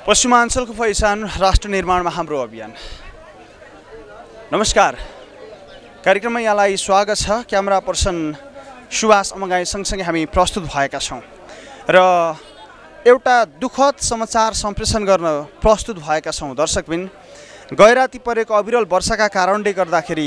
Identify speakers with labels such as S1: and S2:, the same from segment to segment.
S1: पश्चिमाञ्चलको पहिचान राष्ट्र निर्माणमा हाम्रो अभियान। नमस्कार, कार्यक्रममा यहाँलाई स्वागत छ। क्यामेरा पर्सन सुभाष अमगाई सँगसँगै हामी प्रस्तुत भएका छौँ र एउटा दुःखद समाचार सम्प्रेषण गर्न प्रस्तुत भएका छौँ। दर्शकबिन, गैराती परेको अविरल वर्षाका कारणले गर्दाखेरि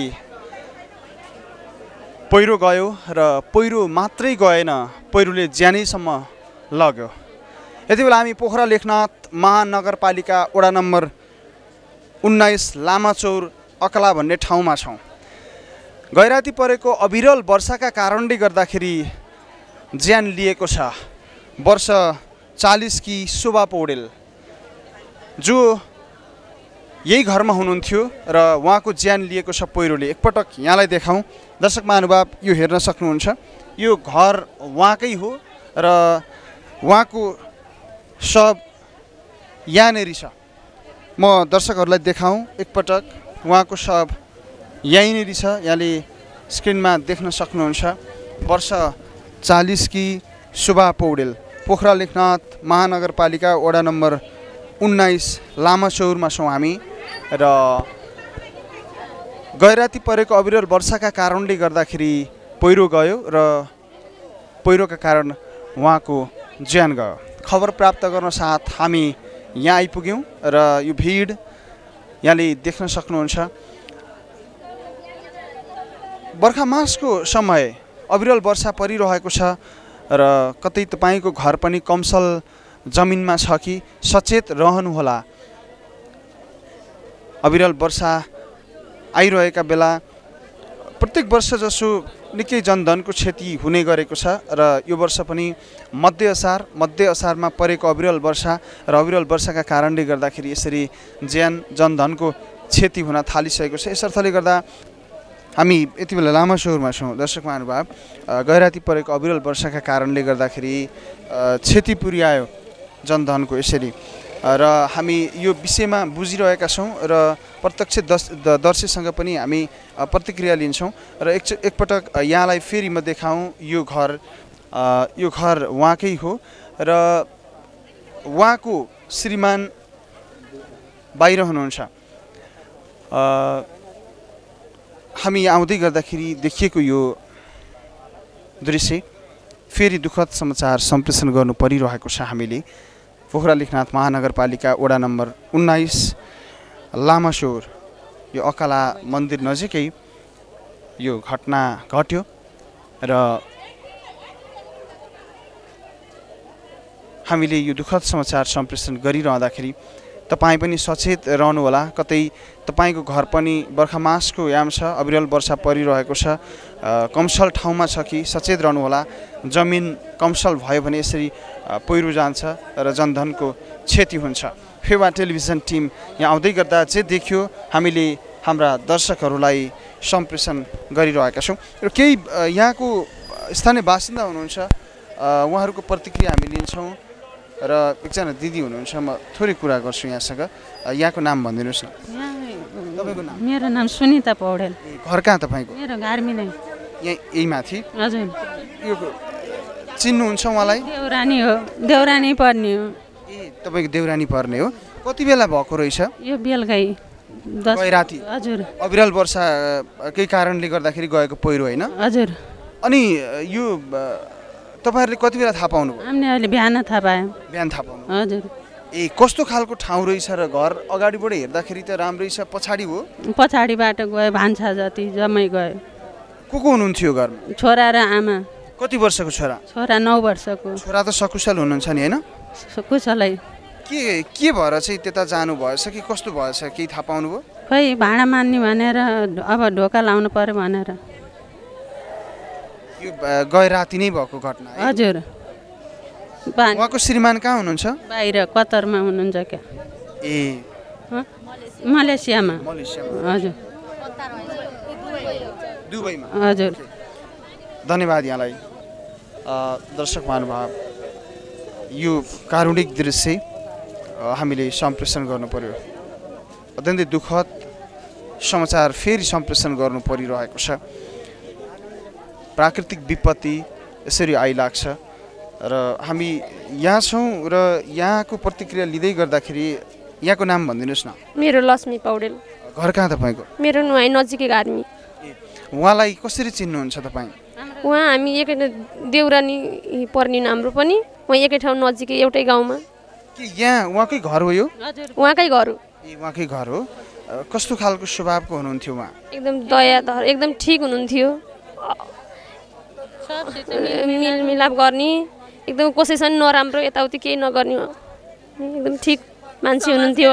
S1: पहिरो गयो र पहिरो मात्रै गएन, पहिरोले ज्यानैसम्म लग्यो। यति बेला हामी पोखरा लेखनाथ महानगरपालिका वडा नम्बर 19 लामाचौर अकला भन्ने ठाउँमा छौँ। गैराती परेको अविरल वर्षाका कारणले गर्दाखेरि ज्यान लिएको छ वर्ष 40 की शोभा पौडेल, जो यही घरमा हुनुहुन्थ्यो र उहाँको ज्यान लिएको छ पहिरोले। एकपटक यहाँलाई देखाउँ। दर्शक महानुभाव, यो हेर्न सक्नुहुन्छ, यो घर उहाँकै हो र उहाँको सब यहाँनेरि छ। म दर्शकहरूलाई देखाउँ एकपटक। उहाँको सब यहीँनेरि छ, यहाँले स्क्रिनमा देख्न सक्नुहुन्छ। वर्ष 40 की शोभा पौडेल, पोखरा लेखनाथ महानगरपालिका वडा नम्बर 19 लामाचौरमा छौँ हामी। र गैराती परेको अविरल वर्षाका कारणले गर्दाखेरि पहिरो गयो र पहिरोका कारण उहाँको ज्यान गयो। खबर प्राप्त गर्न साथ हामी यहाँ आइपुग्यौँ र यो भिड यहाँले देख्न सक्नुहुन्छ। बर्खा मासको समय अविरल वर्षा परिरहेको छ र कतै तपाईँको घर पनि कमसल जमिनमा छ कि सचेत रहनुहोला। अविरल वर्षा आइरहेका बेला प्रत्येक वर्ष जसो निकै जनधनको क्षति हुने गरेको छ र यो वर्ष पनि मध्य असारमा परेको अविरल वर्षा र अविरल वर्षाका कारणले गर्दाखेरि यसरी जनधनको क्षति हुन थालिसकेको छ। यसर्थले गर्दा हामी यति बेला लामाचौरमा छौँ। दर्शक महानुभाव, गैराती परेको अविरल वर्षाका कारणले गर्दाखेरि क्षति पुर्यायो जनधनको यसरी, र हामी यो विषयमा बुझिरहेका छौँ र प्रत्यक्षदर्शीसँग पनि हामी प्रतिक्रिया लिन्छौँ। र एकपटक यहाँलाई फेरि म देखाउँ। यो घर उहाँकै हो र उहाँको श्रीमान बाहिर हुनुहुन्छ। हामी आउँदै गर्दाखेरि देखिएको यो दृश्य फेरि दुःखद समाचार सम्प्रेषण गर्नु परिरहेको छ। हामीले पोखरा लेखनाथ महानगरपालिका वडा नम्बर 19 लामाचौर, यो अकाला मन्दिर नजिकै यो घटना घट्यो र हामीले यो दुःखद समाचार सम्प्रेषण गरिरहँदाखेरि तपाईँ पनि सचेत रहनुहोला। कतै तपाईँको घर पनि बर्खा मासको याम छ, अविरल वर्षा परिरहेको छ, कमसल ठाउँमा छ कि सचेत रहनुहोला। जमिन कमसल भयो भने यसरी पहिरो जान्छ र जनधनको क्षति हुन्छ। फेवा टेलिभिजन टिम यहाँ आउँदै गर्दा जे देख्यो हामीले हाम्रा दर्शकहरूलाई सम्प्रेषण गरिरहेका छौँ। र केही यहाँको स्थानीय बासिन्दा हुनुहुन्छ, उहाँहरूको प्रतिक्रिया हामी लिन्छौँ। र एकजना दिदी हुनुहुन्छ, म थोरै कुरा गर्छु यहाँसँग। यहाँको नाम भनिदिनुहोस् न। तपाईँको नाम?
S2: मेरो नाम सुनिता पौडेल।
S1: घर कहाँ तपाईँको?
S2: मेरो घरमी नै
S1: यही माथि।
S2: हजुर।
S1: यो चिन्नुहुन्छ उहाँलाई?
S2: देउरानी हो, देउरानी पर्ने हो।
S1: ए, तपाईँको देउरानी पर्ने हो। कति बेला भएको रहेछ?
S2: यो बेलुकै 10
S1: राति।
S2: हजुर।
S1: अविरल वर्षा केही कारणले गर्दाखेरि गएको पहिरो होइन?
S2: हजुर।
S1: अनि यो तपाईँहरूले कति बेला थाहा पाउनुभयो?
S2: हामीले अहिले बिहान थाहा पायौँ।
S1: बिहान थाहा पाउनु?
S2: हजुर।
S1: ए, कस्तो खालको ठाउँ रहेछ र घर अगाडिबाट हेर्दाखेरि त राम्रै छ, पछाडि हो?
S2: पछाडिबाट गयो, भान्सा जति जम्मै गयो।
S1: को हुनुहुन्थ्यो घरमा?
S2: छोरा र आमा।
S1: कति वर्षको छोरा?
S2: छोरा 9 वर्षको।
S1: छोरा त सकुशल हुनुहुन्छ नि होइन?
S2: कुशलै।
S1: के भएर चाहिँ त्यता जानु भएछ कि कस्तो भएछ, केही थाहा पाउनुभयो?
S2: खै भाडा मान्ने भनेर अब ढोका लाउनु पर्यो भनेर।
S1: यो गैराती नै भएको घटना?
S2: हजुर।
S1: उहाँको श्रीमान कहाँ हुनुहुन्छ?
S2: बाहिर कतारमा हुनुहुन्छ क्या।
S1: ए,
S2: मलेसियामा। हजुर।
S1: दुबईमा?
S2: हजुर।
S1: धन्यवाद यहाँलाई। दर्शक महानुभाव, यो कारुणिक दृश्य हामीले सम्प्रेषण गर्नु पर्यो। अत्यन्तै दुःखद समाचार फेरि सम्प्रेषण गर्नु परिरहेको छ। प्राकृतिक विपत्ति यसरी आइलाग्छ र हामी यहाँ छौँ र यहाँको प्रतिक्रिया लिँदै गर्दाखेरि यहाँको नाम भनिदिनुहोस् न।
S3: मेरो लक्ष्मी पौडेल।
S1: घर कहाँ तपाईँको?
S3: मेरो नुहाई नजिकै घार्मी।
S1: उहाँलाई कसरी चिन्नुहुन्छ तपाईँ?
S3: उहाँ हामी एकै देउरानी पर्ने हाम्रो पनि उहाँ एकै ठाउँ नजिकै एउटै गाउँमा।
S1: कि यहाँ उहाँकै घर हो यो?
S3: उहाँकै घर हो।
S1: उहाँकै घर हो। कस्तो खालको स्वभावको हुनुहुन्थ्यो उहाँ?
S3: एकदम दयाधर एकदम ठिक हुनुहुन्थ्यो। मिलमिलाप गर्ने एकदम कसैसँग नराम्रो यताउति केही नगर्ने एकदम ठिक मान्छे हुनुहुन्थ्यो।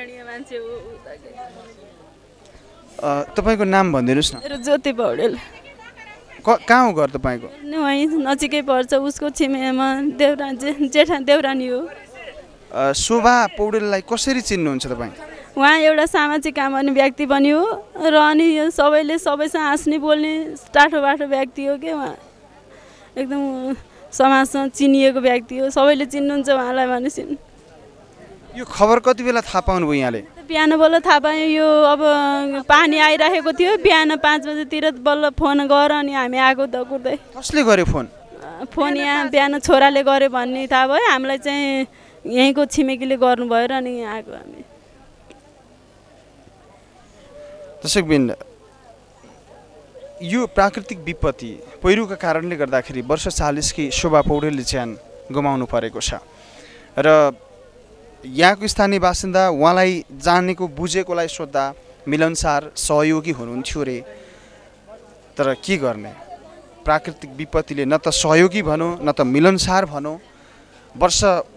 S1: तपाईँको नाम भनिदिनुहोस् न।
S4: मेरो ज्योति पौडेल।
S1: कहाँ हो घर तपाईँको?
S4: वहीँ नजिकै पर्छ, उसको छिमेकीमा जेठा देउरानी हो।
S1: शोभा पौडेललाई कसरी चिन्नुहुन्छ तपाईँ?
S4: उहाँ एउटा सामाजिक काम गर्ने व्यक्ति पनि हो र अनि यो सबैले सबैसँग हाँस्ने बोल्ने टाठो बाठो व्यक्ति हो कि उहाँ एकदम समाजसँग चिनिएको व्यक्ति हो। सबैले चिन्नुहुन्छ उहाँलाई भनेपछि।
S1: यो खबर कति बेला थाहा पाउनुभयो यहाँले?
S4: बिहान बल्ल थाहा पाएँ। यो अब पानी आइरहेको थियो, बिहान 5 बजेतिर बल्ल फोन गर अनि हामी आएको दकुर्दै।
S1: कसले गर्यो फोन?
S4: फोन यहाँ बिहान छोराले गर्यो भन्ने थाहा भयो। हामीलाई चाहिँ यहीँको छिमेकीले गर्नुभयो र अनि यहाँ आएको हामी।
S1: दर्शकबिन, यो प्राकृतिक विपत्ति पहिरोका कारणले गर्दाखेरि वर्ष 40 की शोभा पौडेलले ज्यान गुमाउनु परेको छ र यहाँको स्थानीय बासिन्दा उहाँलाई जानेको बुझेकोलाई सोद्धा मिलनसार सहयोगी हुनुहुन्थ्यो रे। तर के गर्ने, प्राकृतिक विपत्तिले न त सहयोगी भनौँ न त मिलनसार भनौँ। वर्ष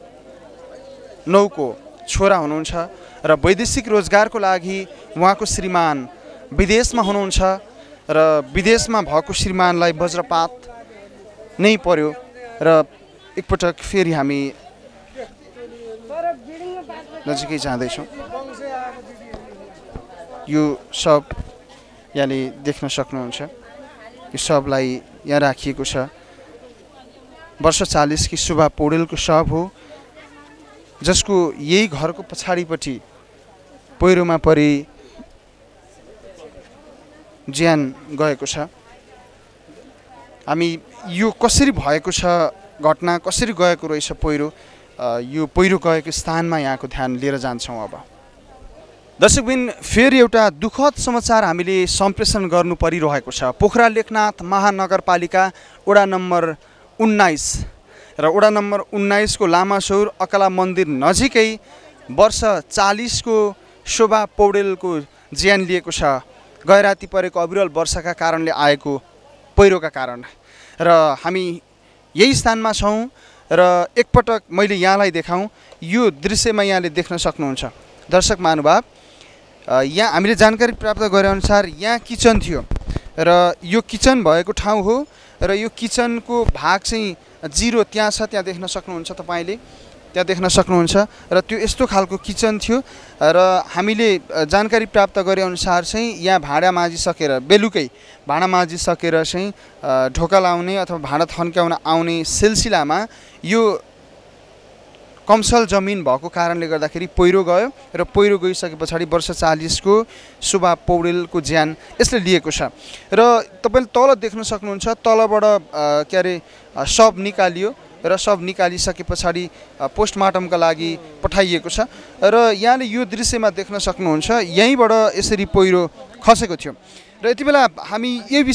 S1: 9 को छोरा हुनुहुन्छ र वैदेशिक रोजगारको लागि उहाँको श्रीमान विदेशमा हुनुहुन्छ र विदेशमा भएको श्रीमानलाई वज्रपात नै पर्यो र एकपटक फेरि हामी नजिकै जाँदैछौँ। यो सब यहाँले देख्न सक्नुहुन्छ। यो सबलाई यहाँ राखिएको छ। वर्ष 40 की शोभा पौडेलको शव हो, जसको यही घरको पछाडिपट्टि पहिरोमा परि ज्यान गएको छ। हामी यो कसरी भएको छ, घटना कसरी गएको रहेछ पहिरो, यो पहिरो गएको स्थानमा यहाँको ध्यान लिएर जान्छौँ। अब दर्शकबिन, फेरि एउटा दुःखद समाचार हामीले सम्प्रेषण गर्नु परिरहेको छ। पोखरा लेखनाथ महानगरपालिका वडा नम्बर 19 र वडा नम्बर 19 को लामासौर अकला मन्दिर नजिकै वर्ष 40 को शोभा पौडेलको ज्यान लिएको छ। गैराती परेको अविरल वर्षाका कारणले आएको पहिरोका कारण र हामी यही स्थानमा छौँ र एकपटक मैले यहाँलाई देखाउँ। यो दृश्यमा यहाँले देख्न सक्नुहुन्छ। दर्शक महानुभाव, यहाँ हामीले जानकारी प्राप्त गरेअनुसार यहाँ किचन थियो र यो किचन भएको ठाउँ हो र यो किचनको भाग चाहिँ 0 त्यहाँ छ। त्यहाँ देख्न सक्नुहुन्छ तपाईँले, त्यहाँ देख्न सक्नुहुन्छ र त्यो यस्तो खालको किचन थियो र हामीले जानकारी प्राप्त गरेअनुसार चाहिँ यहाँ भाँडा माझिसकेर बेलुकै भाँडा माझिसकेर चाहिँ ढोका लाउने अथवा भाँडा थन्क्याउन आउने सिलसिलामा यो कमसल जमिन भएको कारणले गर्दाखेरि पहिरो गयो र पहिरो गइसके पछाडि वर्ष 40 को शोभा पौडेलको ज्यान यसले लिएको छ। र तपाईँले तल देख्न सक्नुहुन्छ, तलबाट के अरे शव निकालियो र शव निकालिसके पछाडि पोस्टमार्टमका लागि पठाइएको छ र यहाँले यो दृश्यमा देख्न सक्नुहुन्छ यहीँबाट यसरी पहिरो खसेको थियो। र यति बेला हामी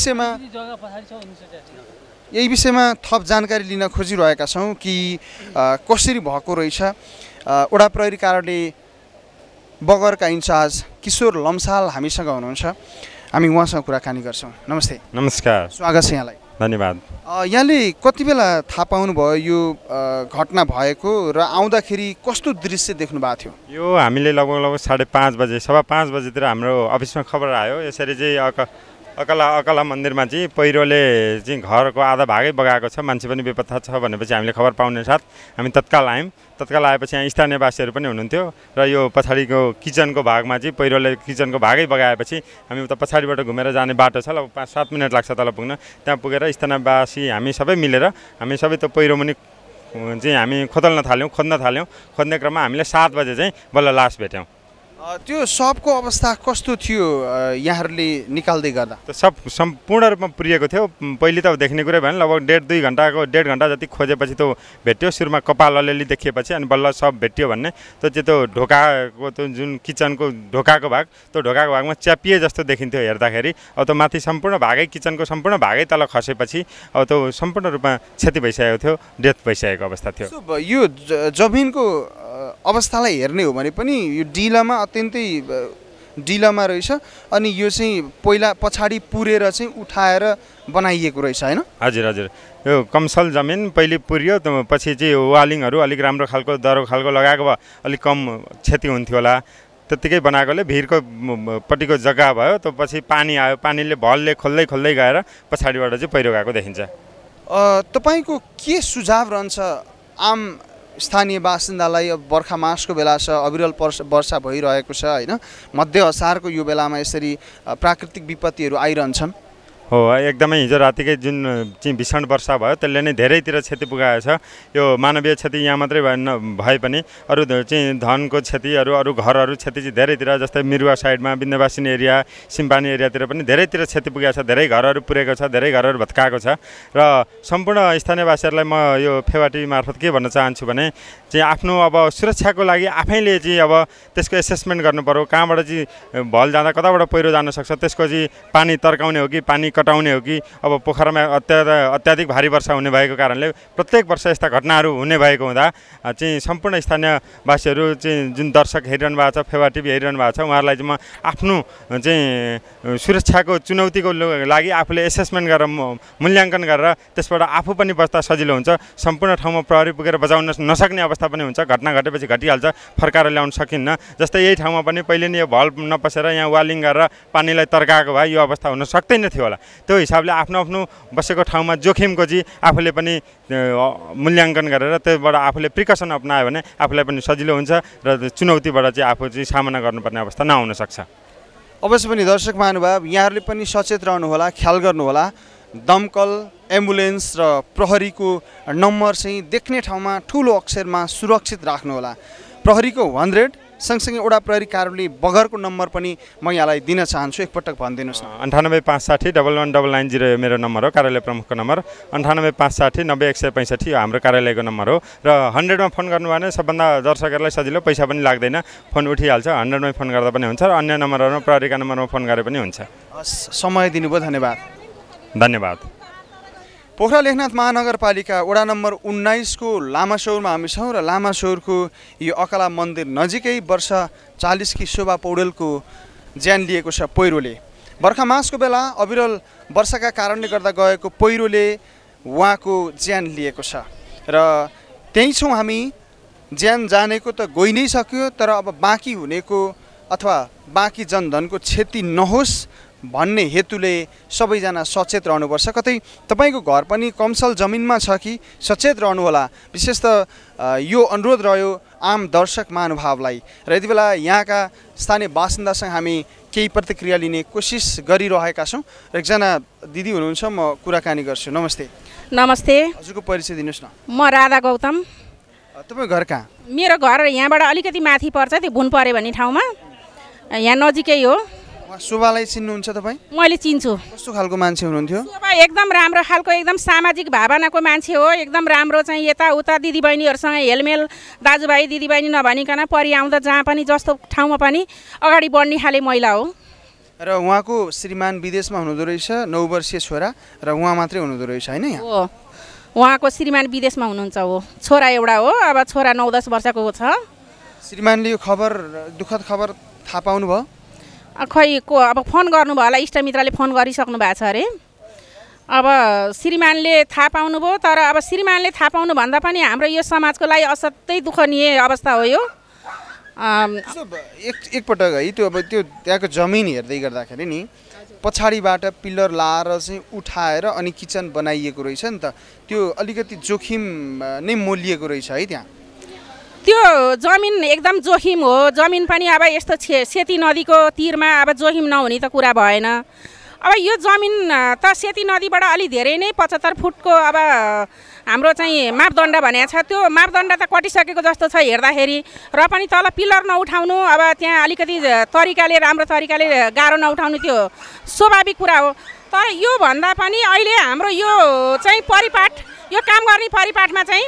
S1: यही विषयमा थप जानकारी लिन खोजिरहेका छौँ कि कसरी भएको रहेछ। वडा प्रहरी कार्यालय बगरका इन्चार्ज किशोर लम्साल हामीसँग हुनुहुन्छ। हामी उहाँसँग कुराकानी गर्छौँ। नमस्ते।
S5: नमस्कार,
S1: स्वागत छ यहाँलाई।
S5: धन्यवाद।
S1: यहाँले कति बेला थाहा पाउनुभयो यो घटना भएको र आउँदाखेरि कस्तो दृश्य देख्नु भएको थियो?
S5: यो हामीले लगभग 5:30 बजे 5:15 बजेतिर हाम्रो अफिसमा खबर आयो। यसरी चाहिँ अकला मन्दिरमा चाहिँ पहिरोले चाहिँ घरको आधा भागै बगाएको छ, मान्छे पनि बेपत्ता छ भनेपछि हामीले खबर पाउने साथ हामी तत्काल आयौँ। तत्काल आएपछि यहाँ स्थानीयवासीहरू पनि हुनुहुन्थ्यो र यो पछाडिको किचनको भागमा चाहिँ पहिरोले किचनको भागै बगाएपछि हामी उता पछाडिबाट घुमेर जाने बाटो छ, लगभग 5-7 मिनट लाग्छ तल पुग्न। त्यहाँ पुगेर स्थानीयवासी हामी सबै मिलेर हामी सबै त्यो पहिरो मुनि चाहिँ हामी खोद्न थाल्यौँ। खोज्ने क्रममा हामीले 7 बजे चाहिँ बल्ल लास भेट्यौँ।
S1: त्यो सबको अवस्था कस्तो थियो यहाँहरूले निकाल्दै गर्दा?
S5: त सब सम्पूर्ण रूपमा पुरिएको थियो। पहिले त देख्ने कुरै भएन, लगभग 1.5 घन्टा जति खोजेपछि त्यो भेट्यो। सुरुमा कपाल अलिअलि देखिएपछि अनि बल्ल सब भेट्यो भन्ने। त्यो ढोकाको त्यो जुन किचनको ढोकाको भाग, त्यो ढोकाको भागमा च्यापिए जस्तो देखिन्थ्यो हेर्दाखेरि। अब त्यो माथि सम्पूर्ण भागै किचनको सम्पूर्ण भागै तल खसेपछि अब त्यो सम्पूर्ण रूपमा क्षति भइसकेको थियो, डेथ भइसकेको अवस्था थियो।
S1: यो जमिनको अवस्थालाई हेर्ने हो भने पनि यो डिलामा अत्यन्तै डिलामा रहेछ अनि यो चाहिँ पहिला पछाडि पुरेर चाहिँ उठाएर बनाइएको रहेछ हैन?
S5: हजुर हजुर, यो कमसल जमिन पहिले पुर्यो, पछि चाहिँ वालिङहरू अलिक राम्रो खालको दरो खालको लगाएको भए अलिक कम क्षति हुन्थ्यो होला। त्यत्तिकै बनाएकोले भिरको पट्टिको जग्गा भयो। त्यो पछि पानी आयो, पानीले भलले खोल्दै खोल्दै गएर पछाडिबाट चाहिँ पहिरो गएको देखिन्छ।
S1: तपाईँको के सुझाव रहन्छ आम स्थानीय बासिन्दालाई? अब बर्खा मासको बेला छ, अविरल वर्षा भइरहेको छ हैन, मध्य असारको यो बेलामा यसरी प्राकृतिक विपत्तिहरू आइरहन्छन्।
S5: हो, एकदमै हिजो रातिकै जुन चाहिँ भीषण वर्षा भयो त्यसले नै धेरैतिर क्षति पुगाएको छ। यो मानवीय क्षति यहाँ मात्रै भए पनि अरू चाहिँ धनको क्षति, अरू घरहरू क्षति चाहिँ धेरैतिर, जस्तै मिरुवा साइडमा, विन्ध्यवासिनी एरिया, सिम्पानी एरियातिर पनि धेरैतिर क्षति पुगेको छ। धेरै घरहरू पुरेको छ, धेरै घरहरू भत्काएको छ। र सम्पूर्ण स्थानीयवासीहरूलाई म यो फेवाटी मार्फत के भन्न चाहन्छु भने चाहिँ आफ्नो अब सुरक्षाको लागि आफैले चाहिँ अब त्यसको एसेसमेन्ट गर्नु पर्यो। कहाँबाट चाहिँ भल जाँदा कताबाट पहिरो जान सक्छ, त्यसको चाहिँ पानी तर्काउने हो कि पानी कटाउने हो कि। अब पोखरामा अत्याधिक भारी वर्षा हुने भएको कारणले प्रत्येक वर्ष यस्ता घटनाहरू हुने भएको हुँदा चाहिँ सम्पूर्ण स्थानीयवासीहरू चाहिँ जुन दर्शक हेरिरहनु भएको छ, फेवा टिभी हेरिरहनु भएको छ, उहाँहरूलाई चाहिँ म आफ्नो चाहिँ सुरक्षाको चुनौतीको लागि आफूले एसेसमेन्ट गरेर मूल्याङ्कन गरेर त्यसबाट आफू पनि बस्दा सजिलो हुन्छ। सम्पूर्ण ठाउँमा प्रहरी पुगेर बचाउन नसक्ने अवस्था पनि हुन्छ। घटना घटेपछि घटिहाल्छ, फर्काएर ल्याउन सकिन्न। जस्तै यही ठाउँमा पनि पहिले नै यो भल नपसेर यहाँ वालिङ गरेर पानीलाई तर्काएको भए यो अवस्था हुन सक्दैन थियो होला। त्यो हिसाबले आफ्नो आफ्नो बसेको ठाउँमा जोखिमको चाहिँ आफूले पनि मूल्याङ्कन गरेर त्यसबाट आफूले प्रिकसन अपनायो भने आफूलाई पनि सजिलो हुन्छ र चुनौतीबाट चाहिँ आफू चाहिँ सामना गर्नुपर्ने अवस्था नहुन सक्छ।
S1: अवश्य पनि दर्शक महानुभाव, यहाँहरूले पनि सचेत रहनुहोला, ख्याल गर्नुहोला। दमकल, एम्बुलेन्स र प्रहरीको नम्बर चाहिँ देख्ने ठाउँमा ठुलो अक्षरमा सुरक्षित राख्नुहोला। प्रहरीको 100 सँगसँगै वडा प्रहरी कार्यालय बगरको नम्बर पनि म यहाँलाई दिन चाहन्छु, एकपटक भनिदिनुहोस् न।
S5: 9856 11990 मेरो नम्बर हो, कार्यालय प्रमुखको नम्बर। 9856 90 165 यो हाम्रो कार्यालयको नम्बर हो। र 100 मा फोन गर्नुभयो भने सबभन्दा दर्शकहरूलाई सजिलो, पैसा पनि लाग्दैन, फोन उठिहाल्छ। 100 मै फोन गर्दा पनि हुन्छ र अन्य नम्बरहरूमा प्रहरीका नम्बरमा फोन गरे पनि हुन्छ।
S1: समय दिनुभयो, धन्यवाद।
S5: धन्यवाद।
S1: पोखरा लेखनाथ महानगरपालिका वडा नम्बर 19 को लामासौरमा हामी छौँ र लामासौरको यो अकला मन्दिर नजिकै वर्ष 40 की शोभा पौडेलको ज्यान लिएको छ पहिरोले। बर्खा मासको बेला अविरल वर्षाका कारणले गर्दा गएको पहिरोले उहाँको ज्यान लिएको छ र त्यही छौँ हामी। ज्यान जानेको त गइ नै सक्यो, तर अब बाँकी हुनेको अथवा बाँकी जनधनको क्षति नहोस् भन्ने हेतुले सबैजना सचेत रहनुपर्छ। कतै तपाईँको घर पनि कमसल जमिनमा छ कि सचेत रहनुहोला। विशेष त यो अनुरोध रह्यो आम दर्शक महानुभावलाई। र यति बेला यहाँका स्थानीय बासिन्दासँग हामी केही प्रतिक्रिया लिने कोसिस गरिरहेका छौँ र एकजना दिदी हुनुहुन्छ, म कुराकानी गर्छु। नमस्ते।
S6: नमस्ते।
S1: हजुरको परिचय दिनुहोस् न।
S6: म राधा गौतम।
S1: तपाईँको घर कहाँ?
S6: मेरो घर यहाँबाट अलिकति माथि पर्छ, त्यो भुन परे भन्ने ठाउँमा, यहाँ नजिकै हो।
S1: शोभालाई चिन्नुहुन्छ तपाईँ?
S6: मैले चिन्छु।
S1: कस्तो खालको मान्छे हुनुहुन्थ्यो?
S6: शोभा एकदम राम्रो खालको, एकदम सामाजिक भावनाको मान्छे हो। एकदम राम्रो चाहिँ यताउता दिदीबहिनीहरूसँग हेलमेल, दाजुभाइ दिदीबहिनी नभनिकन परि आउँदा जहाँ पनि जस्तो ठाउँमा पनि अगाडि बढ्ने खाले महिला हो।
S1: र उहाँको श्रीमान विदेशमा हुनुहुँदो रहेछ, 9 वर्षीय छोरा, र उहाँ मात्रै हुनुहुँदो रहेछ होइन? यहाँ
S6: हो, उहाँको श्रीमान विदेशमा हुनुहुन्छ। हो, छोरा एउटा हो, अब छोरा 9-10 वर्षको छ।
S1: श्रीमानले यो खबर, दुःखद खबर थाहा पाउनु भयो?
S6: खै को अब फोन गर्नुभयो होला, इष्टमित्रले फोन गरिसक्नु भएको छ अरे। अब श्रीमानले थाहा पाउनुभयो, तर अब श्रीमानले थाहा पाउनु भन्दा पनि हाम्रो यो समाजको लागि असाध्यै दुःखनीय अवस्था हो यो।
S1: एकपटक है त्यो अब त्यो त्यहाँको जमिन हेर्दै गर्दाखेरि नि पछाडिबाट पिल्लर लाएर चाहिँ उठाएर अनि किचन बनाइएको रहेछ नि त, त्यो अलिकति जोखिम नै मोलिएको रहेछ है त्यहाँ।
S6: त्यो जमिन एकदम जोखिम हो। जमिन पनि अब यस्तो सेती नदीको तिरमा अब जोखिम नहुने त कुरा भएन। अब यो जमिन त सेती नदीबाट अलि धेरै नै 75 फुटको अब हाम्रो चाहिँ मापदण्ड भनेको छ। त्यो मापदण्ड त कटिसकेको जस्तो छ हेर्दाखेरि, र पनि तल पिलर नउठाउनु, अब त्यहाँ अलिकति तरिकाले राम्रो तरिकाले गाह्रो नउठाउनु त्यो स्वाभाविक कुरा हो। तर यो भन्दा पनि अहिले हाम्रो यो चाहिँ परिपाट, यो काम गर्ने परिपाटमा चाहिँ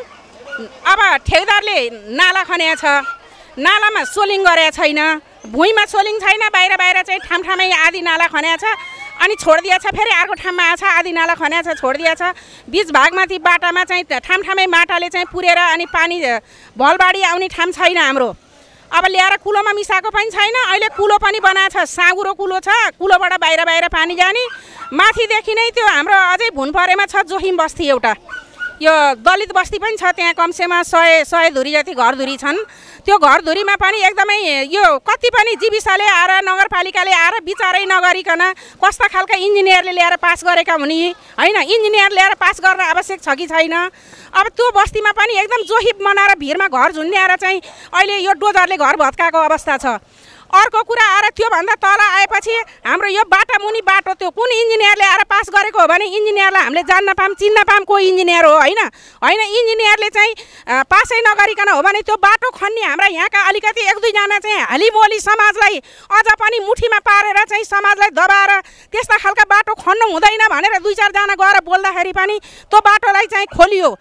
S6: अब ठेकेदारले नाला खनेको छ, नालामा सोलिङ गरेको छैन, भुइँमा सोलिङ छैन, बाहिर बाहिर चाहिँ ठामठामै आधी नाला खनेको छ अनि छोडिदिएको छ, फेरि अर्को ठाउँमा आएको छ आधी नाला खनेको छ छोडिदिएको छ। बिच भागमा ती बाटामा चाहिँ ठामठामै माटाले चाहिँ पुरेर अनि पानी भलबाडी आउने ठाउँ छैन हाम्रो। अब ल्याएर कुलोमा मिसाएको पनि छैन, अहिले कुलो पनि बनाएको छ, साँगुरो कुलो छ, कुलोबाट बाहिर बाहिर पानी जाने। माथिदेखि नै त्यो हाम्रो अझै भुन परेमा छ जोहिम बस्ती, एउटा यो दलित बस्ती पनि छ, त्यहाँ कमसेमा 100 धुरी जति घरधुरी छन्। त्यो घरधुरीमा पनि एकदमै यो कति पनि जीविसाले आएर नगरपालिकाले आएर विचारै नगरिकन कस्ता खालका इन्जिनियरले ल्याएर पास गरेका हुने होइन, इन्जिनियर ल्याएर पास गर्न आवश्यक छ कि छैन। अब त्यो बस्तीमा पनि एकदम जोहिब बनाएर भिरमा घर झुन्ड्याएर चाहिँ अहिले यो डोजरले घर भत्काएको अवस्था छ। अर्को कुरा आएर त्योभन्दा तल आएपछि हाम्रो यो बाटा मुनि बाटो त्यो कुन इन्जिनियरले आएर पास गरेको हो भने इन्जिनियरलाई हामीले जान्न पाऊँ चिन्न पाऊँ को इन्जिनियर हो, होइन इन्जिनियरले चाहिँ पासै नगरिकन हो भने त्यो बाटो खन्ने हाम्रा यहाँका अलिकति 1-2 जना चाहिँ हालिबोली समाजलाई अझ पनि मुठीमा पारेर चाहिँ समाजलाई दबाएर त्यस्ता खालका बाटो खन्नु हुँदैन भनेर 2-4 जना गएर बोल्दाखेरि पनि त्यो बाटोलाई चाहिँ खोलियो।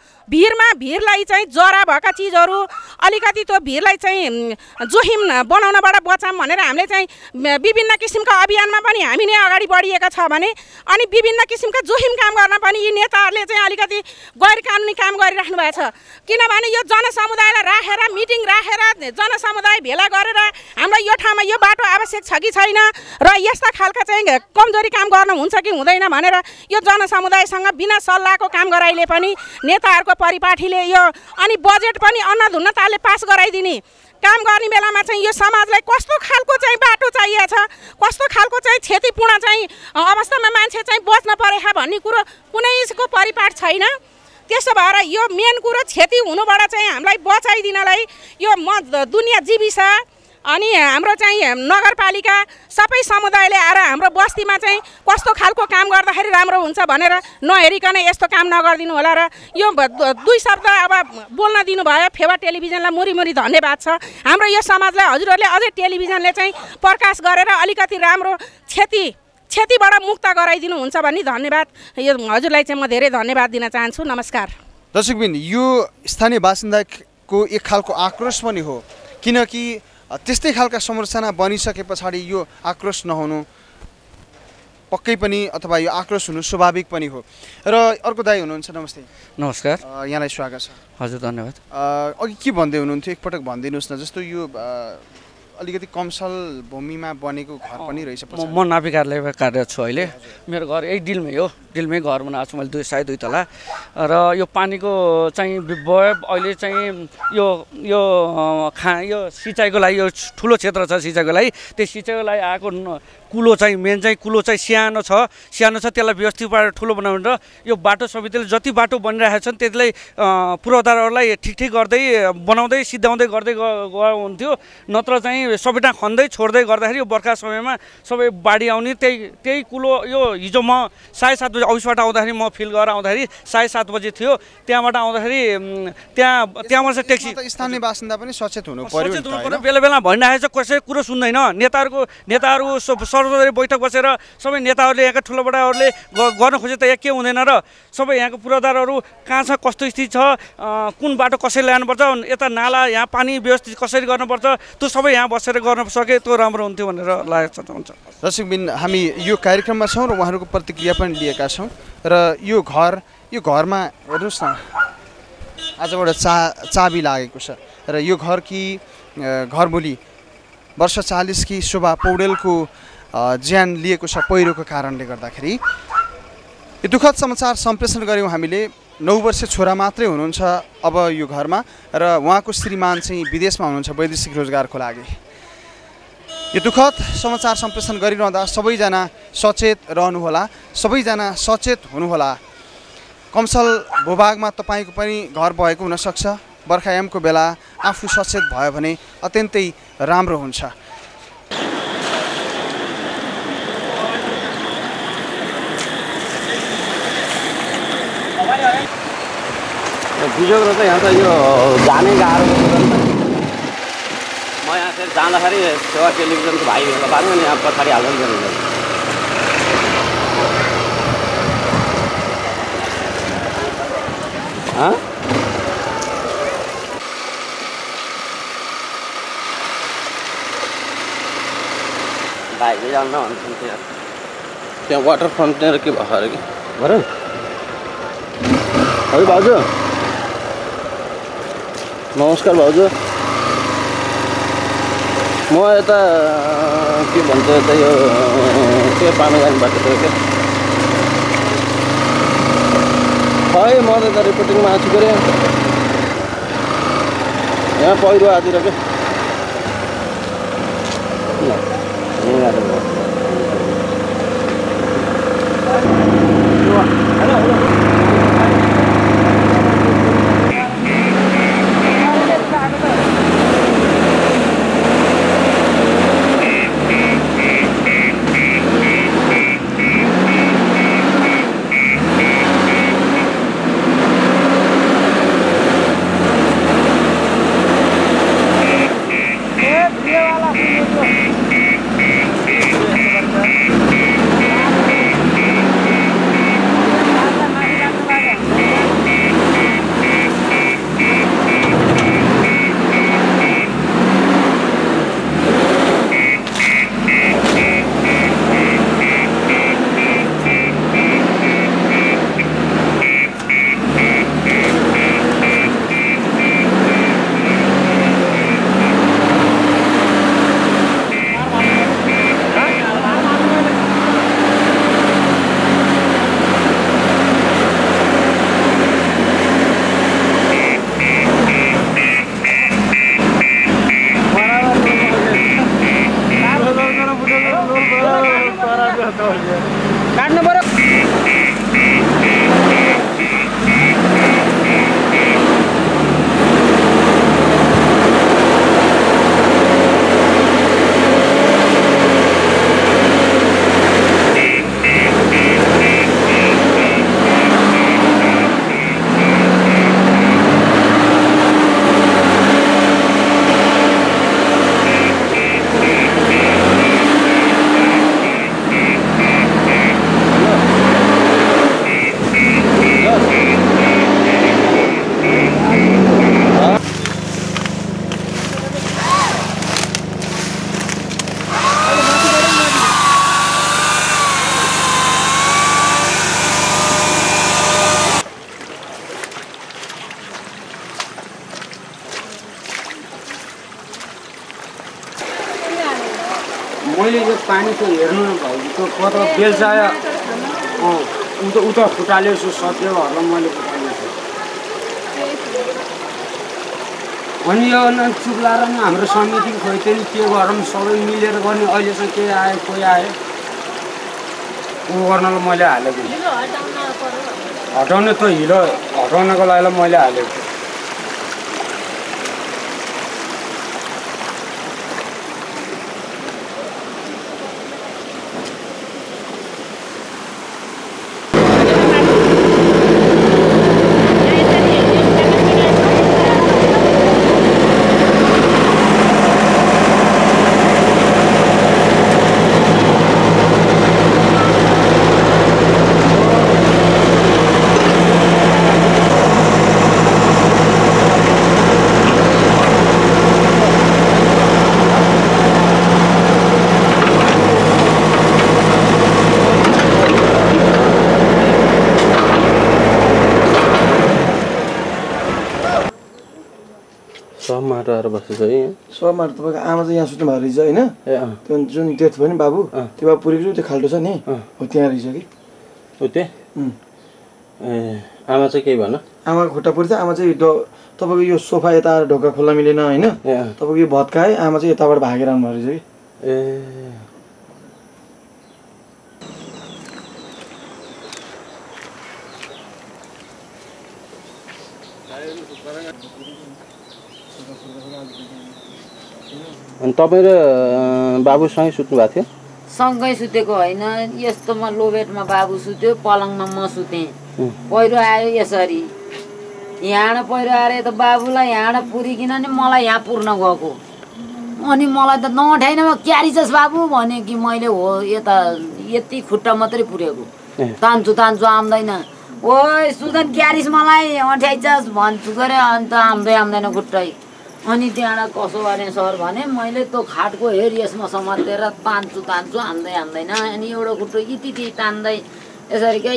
S6: भिरलाई चाहिँ जरा भएका चिजहरू अलिकति त्यो भिरलाई चाहिँ जोखिम बनाउनबाट बचाऊँ भनेर हामीले चाहिँ विभिन्न किसिमका अभियानमा पनि हामी नै अगाडि बढिएका छ भने अनि विभिन्न किसिमका जोखिम काम गर्न पनि यी नेताहरूले चाहिँ अलिकति गैर कानुनी काम गरिराख्नु भएको छ। किनभने यो जनसमुदायलाई राखेर मिटिङ राखेर जनसमुदाय भेला गरेर हामीलाई यो ठाउँमा यो बाटो आवश्यक छ कि छैन र यस्ता खालका चाहिँ कमजोरी काम गर्न हुन्छ कि हुँदैन भनेर यो जनसमुदायसँग बिना सल्लाहको काम गराइले पनि नेताहरूको परिपाटीले यो अनि बजेट पनि अन्नधुन्नताले पास गराइदिने काम गर्ने बेलामा चाहिँ यो समाजलाई कस्तो खालको चाहिँ बाटो चाहिएको छ, कस्तो खालको चाहिँ क्षतिपूर्ण चाहिँ अवस्थामा मान्छे चाहिँ बच्न परेछ भन्ने कुरो कुनैको परिपाट छैन। त्यसो भएर यो मेन कुरो क्षति हुनुबाट चाहिँ हामीलाई बचाइदिनलाई यो दुनियाँ जीविसा अनि हाम्रो चाहिँ नगरपालिका सबै समुदायले आएर हाम्रो बस्तीमा चाहिँ कस्तो खालको काम गर्दाखेरि राम्रो हुन्छ भनेर नहेरिकन यस्तो काम नगरिदिनु होला र यो 2 शब्द अब बोल्न दिनुभयो। फेवा टेलिभिजनलाई मुरी धन्यवाद छ। हाम्रो यो समाजलाई हजुरहरूले अझै टेलिभिजनले चाहिँ प्रकाश गरेर अलिकति राम्रो क्षतिबाट मुक्त गराइदिनु हुन्छ भन्ने धन्यवाद यो हजुरलाई चाहिँ म धेरै धन्यवाद दिन चाहन्छु। नमस्कार।
S1: दर्शकबिन, यो स्थानीय बासिन्दाको एक खालको आक्रोश पनि हो, किनकि त्यस्तै खालका संरचना बनिसके पछाडि यो आक्रोश नहुनु पक्कै पनि अथवा यो आक्रोश हुनु स्वाभाविक पनि हो। र अर्को दाइ हुनुहुन्छ, नमस्ते।
S7: नमस्कार,
S1: यहाँलाई स्वागत छ।
S7: हजुर धन्यवाद।
S1: अघि के भन्दै हुनुहुन्थ्यो एकपटक भनिदिनुहोस् न, जस्तो यो अलिकति कमसल भूमिमा बनेको घर पनि रहेछ।
S7: म नापी कार्यालयमा कार्यरत छु अहिले। मेरो घर यही डिलमै हो, डिलमै घर बनाएको छु मैले, सायद 2 तला। र यो पानीको चाहिँ अहिले चाहिँ यो सिँचाइको लागि यो ठुलो क्षेत्र छ सिँचाइको लागि, त्यो सिँचाइको लागि आएको कुलो चाहिँ मेन चाहिँ कुलो चाहिँ सानो छ त्यसलाई व्यवस्थित पारेर ठुलो बनाउनु र यो बाटो समितिले जति बाटो बनिरहेका छन् त्यसलाई पूर्वाधारहरूलाई ठिक गर्दै बनाउँदै सिद्धाउँदै गर्दै हुन्थ्यो। नत्र चाहिँ सबै ठाउँ खन्दै छोड्दै गर्दाखेरि यो बर्खा समयमा सबै बाढी आउने त्यही कुलो यो हिजो म 7:30 बजे अफिसबाट आउँदाखेरि म फिल गरेर आउँदाखेरि 7:30 बजे थियो। त्यहाँबाट आउँदाखेरि त्यहाँबाट चाहिँ ट्याक्सी
S1: स्थानीय बासिन्दा पनि सचेत हुनु पर्यो।
S7: बेला बेला भनिरहेको छ, कसै कुरो सुन्दैन। नेताहरू सर्वदलीय बैठक बसेर सबै नेताहरूले यहाँका ठुलो बडाहरूले गर्न खोजे त यहाँ के हुँदैन र सबै यहाँको पूर्वाधारहरू कहाँ छ, कस्तो स्थिति छ, कुन बाटो कसरी ल्याउनुपर्छ, यता नाला यहाँ पानी व्यवस्थित कसरी गर्नुपर्छ, त्यो सबै यहाँ बसेर गर्न सके त्यो राम्रो हुन्थ्यो भनेर लागेको छ।
S1: दर्शकबिन, हामी यो कार्यक्रममा छौँ र उहाँहरूको प्रतिक्रिया पनि लिएका छौँ। र यो घरमा हेर्नुहोस् न, आजबाट चाबी लागेको छ र यो घरमुली वर्ष 40 की शोभा पौडेलको ज्यान लिएको छ पहिरोको कारणले गर्दाखेरि। यो दुःखद समाचार सम्प्रेषण गऱ्यौँ हामीले। 9 वर्षीय छोरा मात्रै हुनुहुन्छ अब यो घरमा र उहाँको श्रीमान चाहिँ विदेशमा हुनुहुन्छ वैदेशिक रोजगारको लागि। यो दुःखद समाचार सम्प्रेषण गरिरहँदा सबैजना सचेत रहनुहोला, सबैजना सचेत हुनुहोला। कमसल भूभागमा तपाईँको पनि घर भएको हुनसक्छ। बर्खायामको बेला आफू सचेत भयो भने अत्यन्तै राम्रो हुन्छ।
S8: बिजोग र त यहाँ त यो जानै गाह्रो म यहाँ फेरि जाँदाखेरि सेवा टेलिभिजनको भाइ भेला पार्नु अनि यहाँ पछाडि हाल्नु पर्ने भाइले जान्न भन्छन् त्यहाँ वाटर फ्रन्टनिर के भएको अरे कि भर हजुर भाउजू नमस्कार भाउजू म यता के भन्छ यता यो के पानी जाने बाटो थियो क्या खै म त यता रिपोर्टिङमा आएको छु के अरे यहाँ पहिरो आतिर क्या
S9: मैले यो पानीको हेर्नु भएको कता बेल्चा उता फुटाल्यो सत्यहरूलाई मैले फुटाल्नु छु अनि यो चुक्लाएर हाम्रो समिति खोइ त्यसले के गरौँ सबै मिलेर गर्ने अहिलेसम्म के आयो कोही आयो ऊ गर्नलाई मैले हालेको हटाउने त हिलो हटाउनको लागि मैले हालेको
S8: माटो आएर बसेको छ है
S10: सब माटो तपाईँको आमा चाहिँ यहाँ सुत्नु भएको रहेछ होइन त्यो जुन डेथ भयो नि बाबु त्यो बाबु पुरेको त्यो खाल्टो छ नि हो त्यहाँ रहेछ कि
S8: हो त्यहाँ ए आमा चाहिँ केही भन
S10: आमाको खुट्टा पुर्छ आमा चाहिँ तपाईँको यो सोफा यता ढोका खोल्न मिलेन होइन तपाईँको यो भत्काए आमा चाहिँ यताबाट भागेर आउनु भएको रहेछ कि
S8: ए अनि तपाईँ र बाबुसँगै सुत्नु भएको थियो
S11: सँगै सुतेको होइन यस्तोमा लो बेडमा बाबु सुत्यो पलङमा म सुतेँ पहिरो आयो यसरी यहाँ पहिरो आएर त बाबुलाई यहाँ पुरिकन नि मलाई यहाँ पुर्न गएको अनि मलाई त नउठाइन क्यारिछस् बाबु भने कि मैले हो यता यति खुट्टा मात्रै पुरेको तान्छु आउँदैन ओ सुजन क्यारिस मलाई अँठ्याइछस् भन्छु गरे अन्त आउँदैन खुट्टै अनि त्यहाँबाट कसो गर्ने सर भने मैले त्यो खाटको हेर यसमा समातेर तान्छु आउँदैन अनि एउटा खुट्टो इति तान्दै यसरी क्या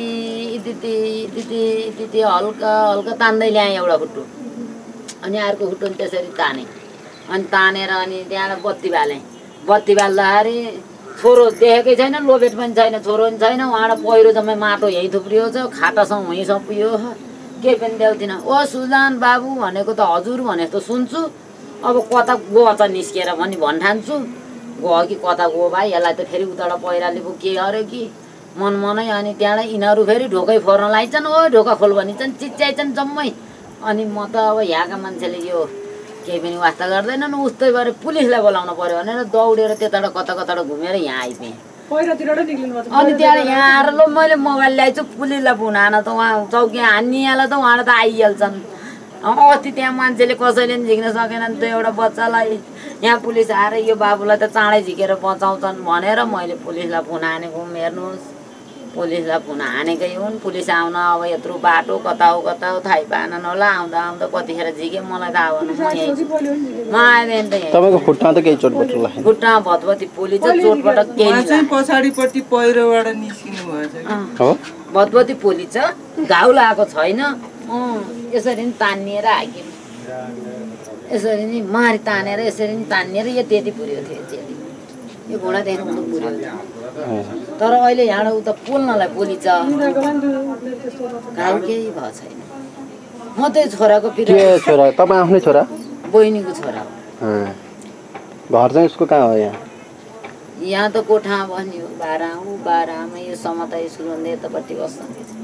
S11: इति हल्का तान्दै ल्याएँ एउटा खुट्टो अनि अर्को खुट्टो त्यसरी ताने अनि तानेर अनि त्यहाँबाट बत्ती बाल्दाखेरि छोरो देखेकै छैन लोबेट पनि छैन छोरो पनि छैन उहाँबाट पहिरो जम्मै माटो यहीँ थुप्रियो छ खाटासँग वहीँ सपियो केही पनि देख्दिनँ ओ सुजान बाबु भनेको त हजुर भनेको त सुन्छु अब कता गयो त निस्केर पनि भन्ठान्छु गयो कि कता गयो भाइ यसलाई त फेरि उताबाट पहिराले पो के अरे कि मनै अनि त्यहाँबाट यिनीहरू फेरि ढोकै फोर्न लाइछन् ओ ढोका खोल भनिन्छन् चिच्याइछन् जम्मै अनि म त अब यहाँका मान्छेले यो केही पनि वास्ता गर्दैनन् उस्तै भएर पुलिसलाई बोलाउनु पर्यो भनेर दौडेर त्यताबाट कता घुमेर यहाँ आइपुगेँ अनि त्यहाँबाट यहाँ आएर ल मैले मोबाइल ल्याइछु पुलिसलाई फोन हान त उहाँ चौकी हान्नेलाई त उहाँबाट त आइहाल्छन् अस्ति त्यहाँ मान्छेले कसैले पनि झिक्न सकेनन् त्यो एउटा बच्चालाई यहाँ पुलिस आएर यो बाबुलाई त चाँडै झिकेर बचाउँछन् भनेर मैले पुलिसलाई फोन हानेको हेर्नुहोस् पुलिसलाई फोन हानेकै हुन् पुलिस आउन अब यत्रो बाटो कता हो थाहै पाएनन् होला आउँदा कतिखेर झिके मलाई थाहा भएन म आएन त
S8: तपाईको खुट्टामा त केही चोटपटक लाग्यो
S11: खुट्टामा भतभती पोली छ चोटपटक केही
S12: चाहिँ पछाडिपट्टि पहिरोबाट निस्किनु भएछ
S8: हो
S11: भतभती पोली छ घाउ लागेको छैन यसरी नि तानिएर हाकिम यसरी नि मारी तानेर यसरी नि तानिएर यो त्यति पुर्यो थियो यो घुँडादेखि उता पुर्यो तर अहिले यहाँ उता पोल्नलाई पोली छ घाउ केही भएको छैन म त्यही छोराको
S8: छोरा तपाईँ आफ्नै छोरा
S11: बहिनीको छोरा
S8: हो घर चाहिँ उसको कहाँ हो
S11: यहाँ त कोठामा बस्ने हो बाह्रमा यो समता स्कुल भन्दा यतापट्टि बस्छ